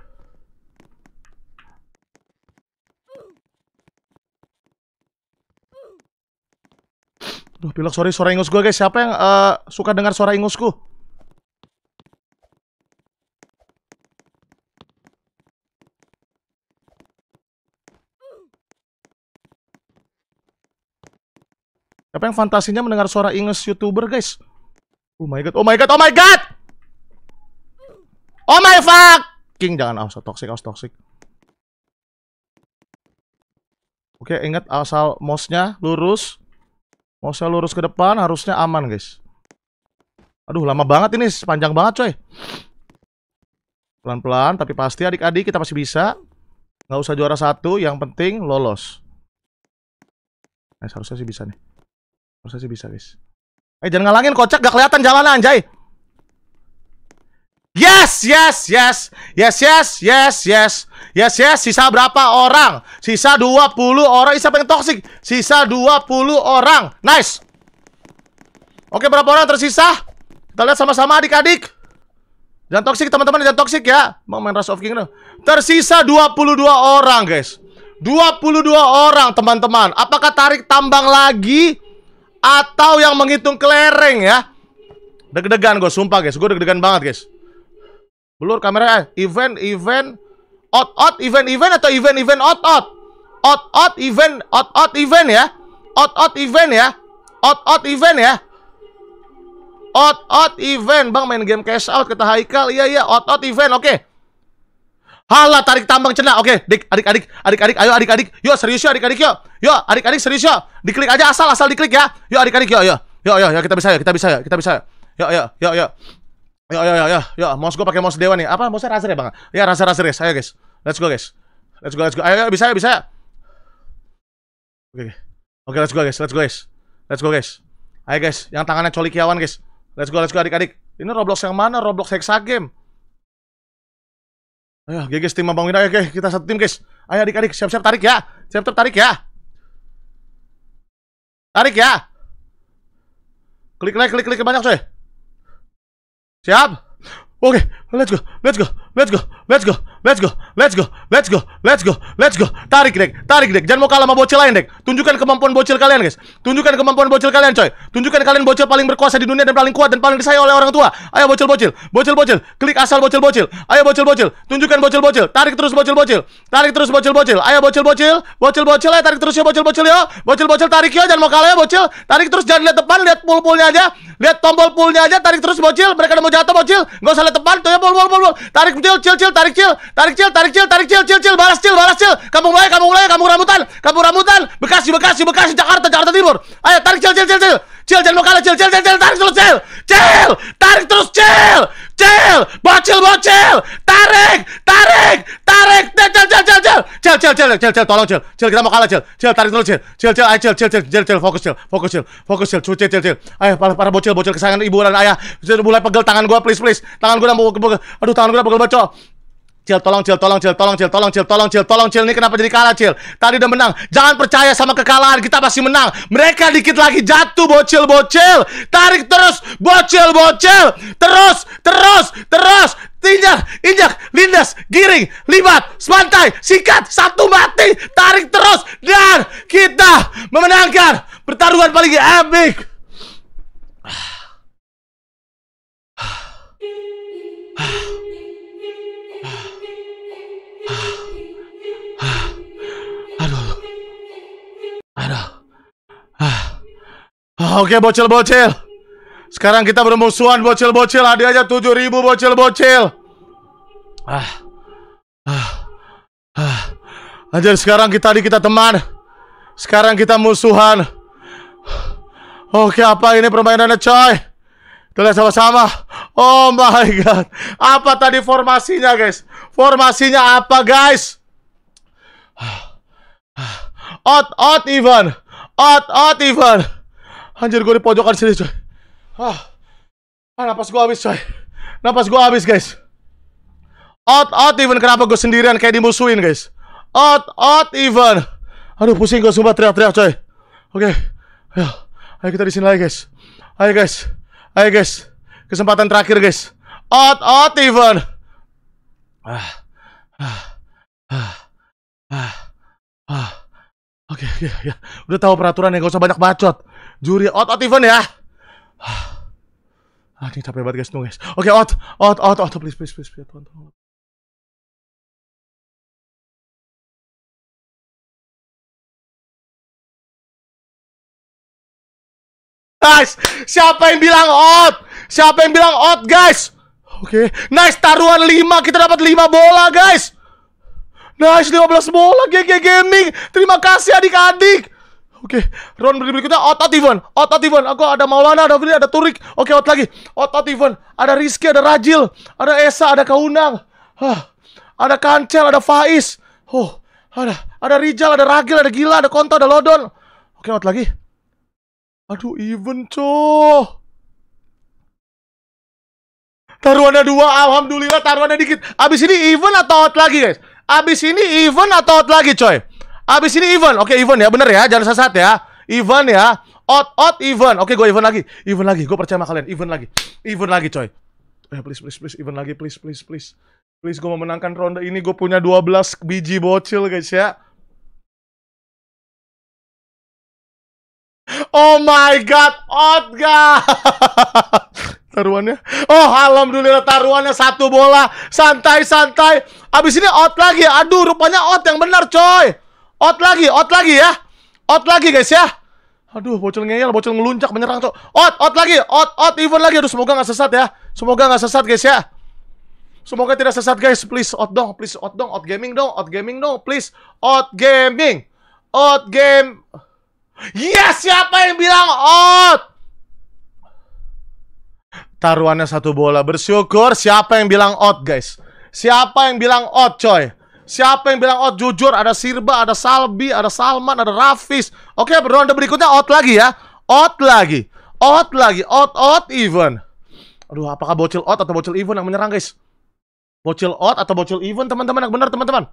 Duh, pilek, sorry, suara ingus gue, guys. Siapa yang uh, suka dengar suara ingusku? Siapa yang fantasinya mendengar suara ingus YouTuber, guys? Oh my god, oh my god, oh my god! Oh my fucking! Jangan, awas, toxic, awas, toxic. Oke, ingat asal mouse-nya lurus. Mouse-nya lurus ke depan, harusnya aman, guys. Aduh, lama banget ini, panjang banget, coy. Pelan-pelan, tapi pasti adik-adik kita masih bisa. Nggak usah juara satu, yang penting lolos. Nah, harusnya sih bisa nih. Harusnya sih bisa, guys. Eh, jangan ngalangin, kocak, gak kelihatan jalannya, anjay. Yes, yes, yes. Yes, yes, yes, yes. Yes, yes, sisa berapa orang? Sisa dua puluh orang. Siapa yang toksik? Sisa dua puluh orang. Nice. Oke, berapa orang tersisa? Kita lihat sama-sama, adik-adik. Jangan toksik, teman-teman, jangan toksik ya. Mau main Rush of King dong. Tersisa dua puluh dua orang, guys. dua puluh dua orang, teman-teman. Apakah tarik tambang lagi atau yang menghitung kelereng ya? Deg-degan gue, sumpah, guys. Gue deg-degan banget, guys. Blur kamera, event, event, out-out, event-event atau event-event out-out? Out-out, event, out-out, event ya? Out-out, event ya? Out-out, event ya? Out-out, event. Bang, main game cash out, kata Haikal. Iya, iya, out-out, event, oke. Halah, tarik tambang cena. Oke, dik, adik-adik, adik-adik, ayo adik-adik. Yuk, serius yuk, adik-adik yuk. Yuk, adik-adik, serius yuk. Diklik aja, asal, asal diklik ya. Yuk, adik-adik, yuk, yuk. Yuk, yuk, yuk, kita bisa ya, kita bisa ya, kita bisa ya. Yuk, yuk, yuk, yuk. Yo yo yo yo yo, mouse gue pakai mouse dewa nih. Apa mouse Razer ya, Bang? Ya, Razer Razer, guys. Ayo, guys. Let's go, guys. Let's go, let's go. Ayo, ayo, bisa ya, bisa ya. Oke. Oke, let's go, guys. Let's go, guys. Let's go, guys. Ayo, guys. Yang tangannya colikiawan, guys. Let's go, let's go, adik-adik. Ini Roblox yang mana? Roblox Hexa Game. Ayo, guys, tim Bang Wina. Ayo, guys. Kita satu tim, guys. Ayo, adik-adik, siap-siap tarik ya. Siap-siap tarik ya. Tarik ya. Klik like, klik klik banyak, coy. Siap? Oke, okay, let's go, let's go, let's go, let's go, let's go, let's go, let's go, let's go, let's go. Tarik, Dek, tarik, Dek. Jangan mau kalah sama bocil lain, Dek. Tunjukkan kemampuan bocil kalian, guys. Tunjukkan kemampuan bocil kalian, coy. Tunjukkan kalian bocil paling berkuasa di dunia dan paling kuat dan paling disayang oleh orang tua. Ayo bocil-bocil, bocil-bocil. Klik asal bocil-bocil. Ayo bocil-bocil. Tunjukkan bocil-bocil. Tarik terus bocil-bocil. Tarik terus bocil-bocil. Ayo bocil-bocil. Bocil-bocil, ayo tarik terus ya bocil-bocil ya. Bocil-bocil tarik ya, jangan mau kalah ya bocil. Tarik terus, jangan lihat depan, lihat pool-poolnya aja. Lihat tombol poolnya aja, tarik terus bocil. Mereka udah mau jatuh bocil. Enggak usah lihat depan, tuh ya pol pol pol. Tarik cil cil cil, tarik cil. Tarik cil, tarik cil, tarik cil cil cil. Balas cil, balas cil. Kampung Melayu, Kampung Melayu, Kampung Rambutan. Kampung Rambutan. Bekasi, Bekasi, Bekasi, Jakarta, Jakarta Timur. Ayo tarik cil cil cil cil. Cil, jangan mau kalah, cil cil cil cil. Tarik terus cil. Cil, tarik terus cil. Cil, bocil bocil. Tarik, tarik, tarik. Cil cil cil cil cil. Cil cil cil cil cil, tolong cil. Cil, kita mau kalah cil. Cil, tarik dulu cil. Cil cil, ayo cil cil cil cil cil, fokus cil. Fokus cil. Fokus cil. Cil cil cil. Ayo para para bocil bocil kesayangan ibu dan ayah. Sudah mulai pegel tangan gua, please please. Tangan gua udah mau pegel. Aduh, tangan gua udah pegel bocil. Cil, tolong Cil, tolong Cil, tolong Cil, tolong Cil, tolong Cil, tolong Cil. Ini kenapa jadi kalah Cil? Tadi udah menang. Jangan percaya sama kekalahan, kita masih menang. Mereka dikit lagi jatuh, bocil-bocil. Tarik terus, bocil-bocil. Terus, terus, terus. Injak, injak, lindas, giring, libat, sepantai, sikat, satu mati. Tarik terus, dan kita memenangkan pertarungan paling epic. Aduh. Aduh. Ah. Oke, bocil-bocil. Sekarang kita bermusuhan, bocil-bocil. Hadiahnya tujuh ribu, bocil-bocil. Ah. Ah. Ah. Anjir, sekarang kita di kita teman. Sekarang kita musuhan. Oke, apa ini permainannya, coy? Kita lihat sama-sama. Oh my god. Apa tadi formasinya, guys? Formasinya apa, guys? Out, out even. Out, out even. Anjir, gue di pojokan sini, coy. Ah, ah napas gue habis, coy. Napas gue habis, guys. Out, out even. Kenapa gue sendirian kayak dimusuhin, guys? Out, out even. Aduh, pusing gue sumpah teriak-teriak, coy. Oke. Ayo. Ayo kita di sini lagi, guys. Ayo, guys. Ayo, guys. Kesempatan terakhir, guys. Out, out even. Ah. Ah. Ah. Ah. Ah. Oke, okay, ya, ya. Udah tahu peraturan ya, gak usah banyak bacot. Juri out, out even ya. Ah, ini capek banget guys, no guys. Oke, okay, out, out, out, out, please, please, please, please, Tuhan, tolong. Guys, siapa yang bilang out? Siapa yang bilang out, guys? Oke, okay. Nice, taruhan lima, kita dapat lima bola, guys. Nice, lima belas bola, G G Gaming. Terima kasih adik-adik. Oke, okay. Round berikutnya out, out even. Out, out even. Aku ada Maulana, ada Vili, ada Turik. Oke, okay, out lagi. Out, out even. Ada Rizky, ada Rajil, ada Esa, ada Kaunang. Hah. Ada Kancel, ada Faiz. Oh, ada ada Rijal, ada Ragil, ada Gila, ada Konto, ada Lodon. Oke, okay, out lagi. Aduh, even, coy. Taruhannya dua, alhamdulillah taruhannya dikit. Abis ini even atau out lagi, guys? Abis ini even atau out lagi, coy? Abis ini even. Oke, even ya, bener ya, jangan sesat ya. Even ya. Out, out, even. Oke, gue even lagi. Even lagi, gue percaya sama kalian. Even lagi. Even lagi, coy. Eh, please, please, please. Even lagi, please, please, please. Please, gue memenangkan ronde ini. Gue punya dua belas biji bocil, guys ya. Oh my god, out, guys. Taruhannya, oh alhamdulillah taruhannya satu bola. Santai, santai. Abis ini out lagi. Aduh, rupanya out yang benar, coy. Out lagi, out lagi ya. Out lagi, guys ya. Aduh, bocil ngeyel, bocil ngeluncak, menyerang, coy. Out, out lagi, out, out, even lagi. Aduh, semoga gak sesat ya. Semoga gak sesat, guys ya. Semoga tidak sesat, guys. Please, out dong, please, out dong. Out gaming dong, out gaming dong, please. Out gaming. Out game. Yes, siapa yang bilang out? Taruhannya satu bola. Bersyukur. Siapa yang bilang out, guys? Siapa yang bilang out, coy? Siapa yang bilang out? Jujur, ada Sirba, ada Salbi, ada Salman, ada Rafis. Oke, ronde berikutnya out lagi ya. Out lagi. Out lagi. Out, out, even. Aduh, apakah bocil out atau bocil even yang menyerang, guys? Bocil out atau bocil even, teman-teman? Yang benar, teman-teman.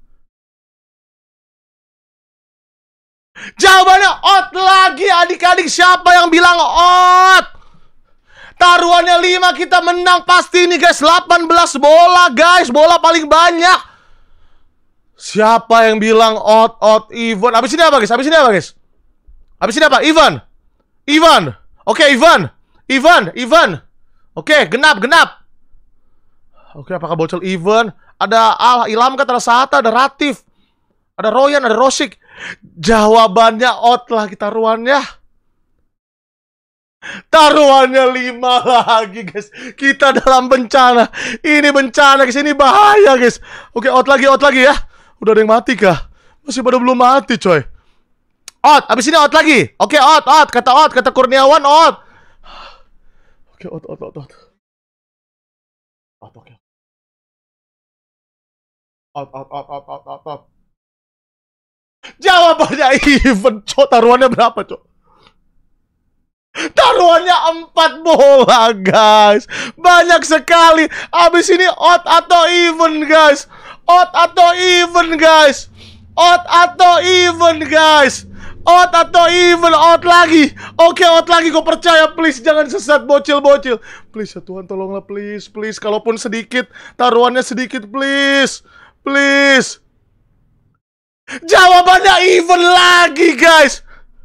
Jawabannya out lagi, adik-adik. Siapa yang bilang out? Taruhannya lima, kita menang pasti ini, guys. delapan belas bola, guys. Bola paling banyak. Siapa yang bilang out, out, even? Habis ini apa, guys? Habis ini apa, guys? Habis ini apa? Even. Even. Oke, okay, even. Even, even. Oke, okay, genap, genap. Oke, okay, apakah bocil even? Ada Al, Ilham, ada Sahata, ada Ratif. Ada Royan, ada Rosik. Jawabannya out lagi taruhannya. Taruhannya lima lagi, guys. Kita dalam bencana. Ini bencana, guys. Ini bahaya, guys. Oke, out lagi, out lagi ya. Udah ada yang mati kah? Masih pada belum mati, coy. Out, abis ini out lagi. Oke, out, out. Kata out, kata Kurniawan, out. Oke, out, out, out, out. Out, oke. Out, out, out, out, out, out, out. Jawabannya even, coy. Taruhannya berapa, coy? Taruhannya empat bola, guys. Banyak sekali. Abis ini odd atau even, guys. Odd atau even, guys. Odd atau even, guys. Odd atau even, odd lagi. Oke, odd lagi, gue percaya. Please, jangan sesat, bocil-bocil. Please, ya Tuhan, tolonglah, please. Please, kalaupun sedikit, taruhannya sedikit, please. Please. Jawabannya even lagi, guys.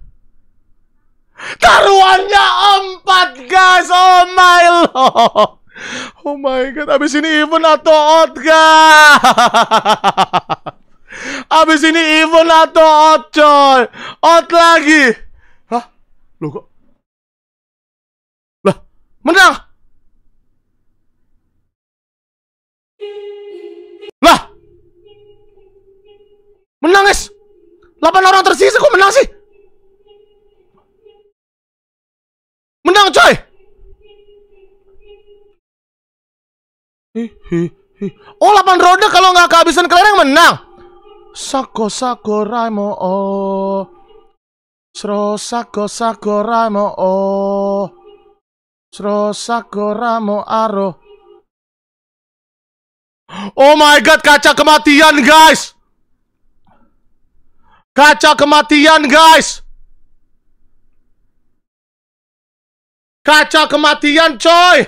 Taruhannya empat, guys. Oh my lord. Oh my god. Abis ini even atau odd, guys. Abis ini even atau odd, coy. Odd lagi. Hah? Loh kok? Lah, menang. Lah. Menang, guys. delapan orang tersisa kok menang sih? Menang, coy. Oh, delapan roda kalau nggak kehabisan kelereng menang. Sako sako raimo oh. Sro sako sako raimo oh. Sro sako ramo aro. Oh my god, kaca kematian, guys. Kaca kematian, guys. Kaca kematian, coy.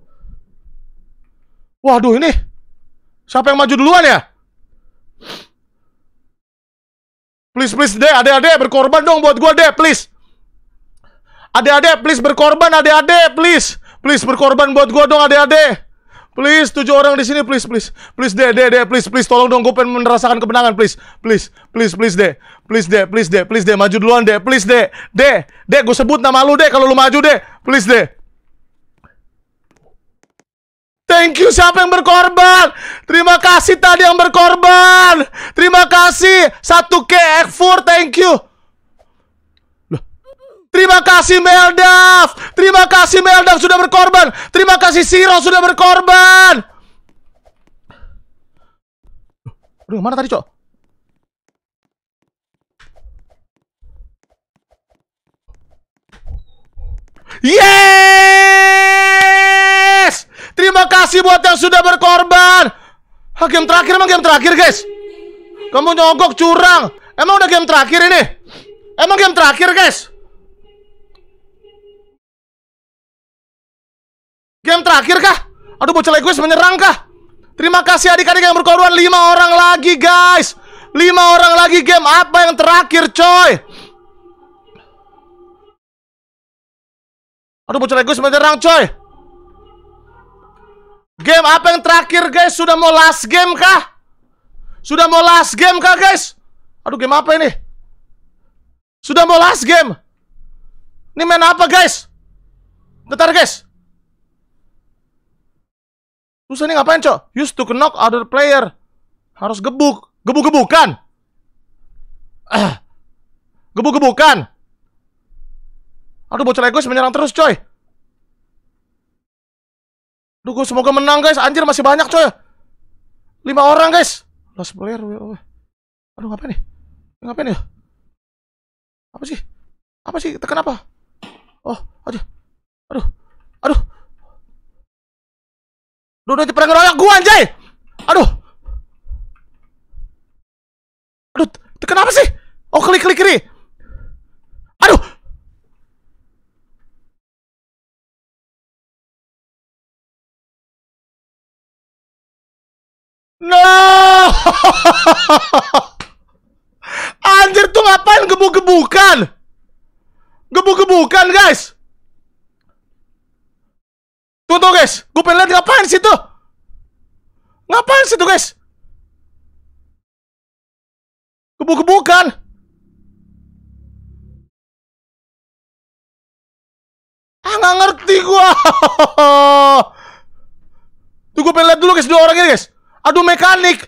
Waduh, ini siapa yang maju duluan ya? Please, please, deh, adek-adek berkorban dong buat gua, deh, please. Adek-adek, please berkorban, adek-adek, please. Please berkorban buat gua dong, adek-adek. Please, tujuh orang di sini, please, please. Please, deh, deh, deh, please, please, tolong dong, gue pengen merasakan kemenangan, please. Please, please, please, deh. Please, deh, please, deh, please, deh, maju duluan, deh, please, deh. Deh, deh, gue sebut nama lu, deh, kalau lu maju, deh. Please, deh. Thank you, siapa yang berkorban? Terima kasih tadi yang berkorban. Terima kasih. Satu K Ekfur, thank you. Terima kasih Meldaf. Terima kasih Meldaf sudah berkorban. Terima kasih Siro sudah berkorban. Aduh, mana tadi, Cok? Yes! Terima kasih buat yang sudah berkorban. Hah, game terakhir, emang game terakhir, guys? Kamu nyogok, curang. Emang udah game terakhir ini? Emang game terakhir, guys? Game terakhir kah? Aduh, bocah egois menyerang kah? Terima kasih adik-adik yang berkorban. Lima orang lagi, guys. Lima orang lagi. Game apa yang terakhir, coy? Aduh, bocah egois menyerang, coy. Game apa yang terakhir, guys? Sudah mau last game kah? Sudah mau last game kah, guys? Aduh, game apa ini? Sudah mau last game. Ini main apa, guys? Bentar, guys. Susah nih, ngapain, Cok? Use to knock other player. Harus gebuk. Gebuk-gebukan. Ah. Gebuk-gebukan. Aduh, bocah egois menyerang terus, coy. Aduh, gue semoga menang, guys. Anjir, masih banyak, coy. Lima orang, guys. Last player. Aduh, ngapain nih? Ngapain nih? Apa sih? Apa sih? Tekan apa? Oh, aduh. Aduh. Aduh. Duh, udah pernah ngeroyak gua, anjay. Aduh. Aduh, tekan apa sih? Oh, klik, klik, kiri. Aduh. No. Anjir, tuh ngapain gebuk-gebukan? Gebuk-gebukan, guys. Tuh, tuh, guys. Gue pengen lihat ngapain situ. Ngapain situ, guys? Gebuk-gebukan. Ah, nggak ngerti gua. Tuh, gue pengen lihat dulu, guys. Dua orang ini, guys. Aduh, mekanik.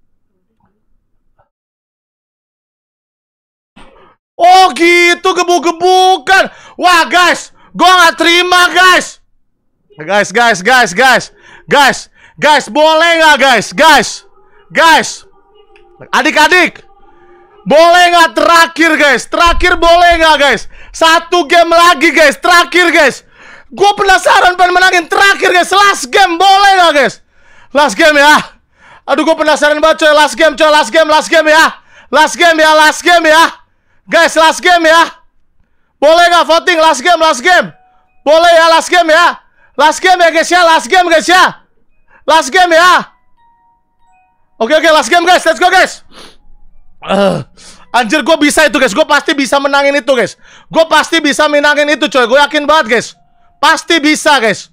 Oh, gitu gebuk-gebukan. Wah, guys. Gua nggak terima, guys. Guys, guys, guys, guys, guys, guys, boleh nggak, guys, guys, guys, adik-adik, Boleh nggak terakhir guys? Terakhir boleh nggak guys? Satu game lagi guys, terakhir guys. Gue penasaran pengen menangin terakhir guys. Last game boleh nggak guys? Last game ya. Aduh gue penasaran banget coy. Last game coy, last game, last game ya. Last game ya, last game ya. Guys, last game ya. Boleh nggak voting last game, last game? Boleh ya last game ya. Last game ya guys ya, last game guys ya. Last game ya. Oke oke, last game guys, let's go guys. Uh, anjir gue bisa itu guys, gue pasti bisa menangin itu guys. Gue pasti bisa menangin itu coy, gue yakin banget guys. Pasti bisa guys.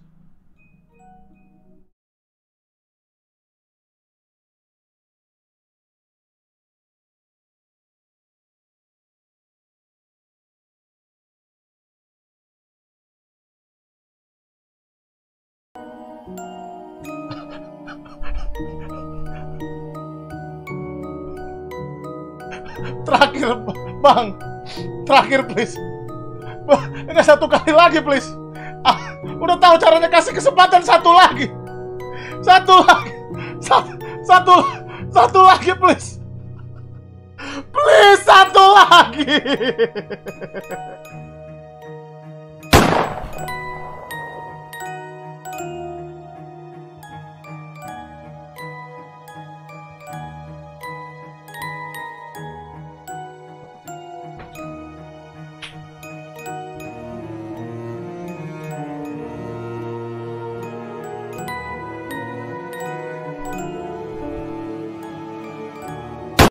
Terakhir bang, terakhir please. Ini satu kali lagi please. Ah, udah tahu caranya, kasih kesempatan satu lagi. Satu lagi. Satu, satu, satu lagi please. Please satu lagi.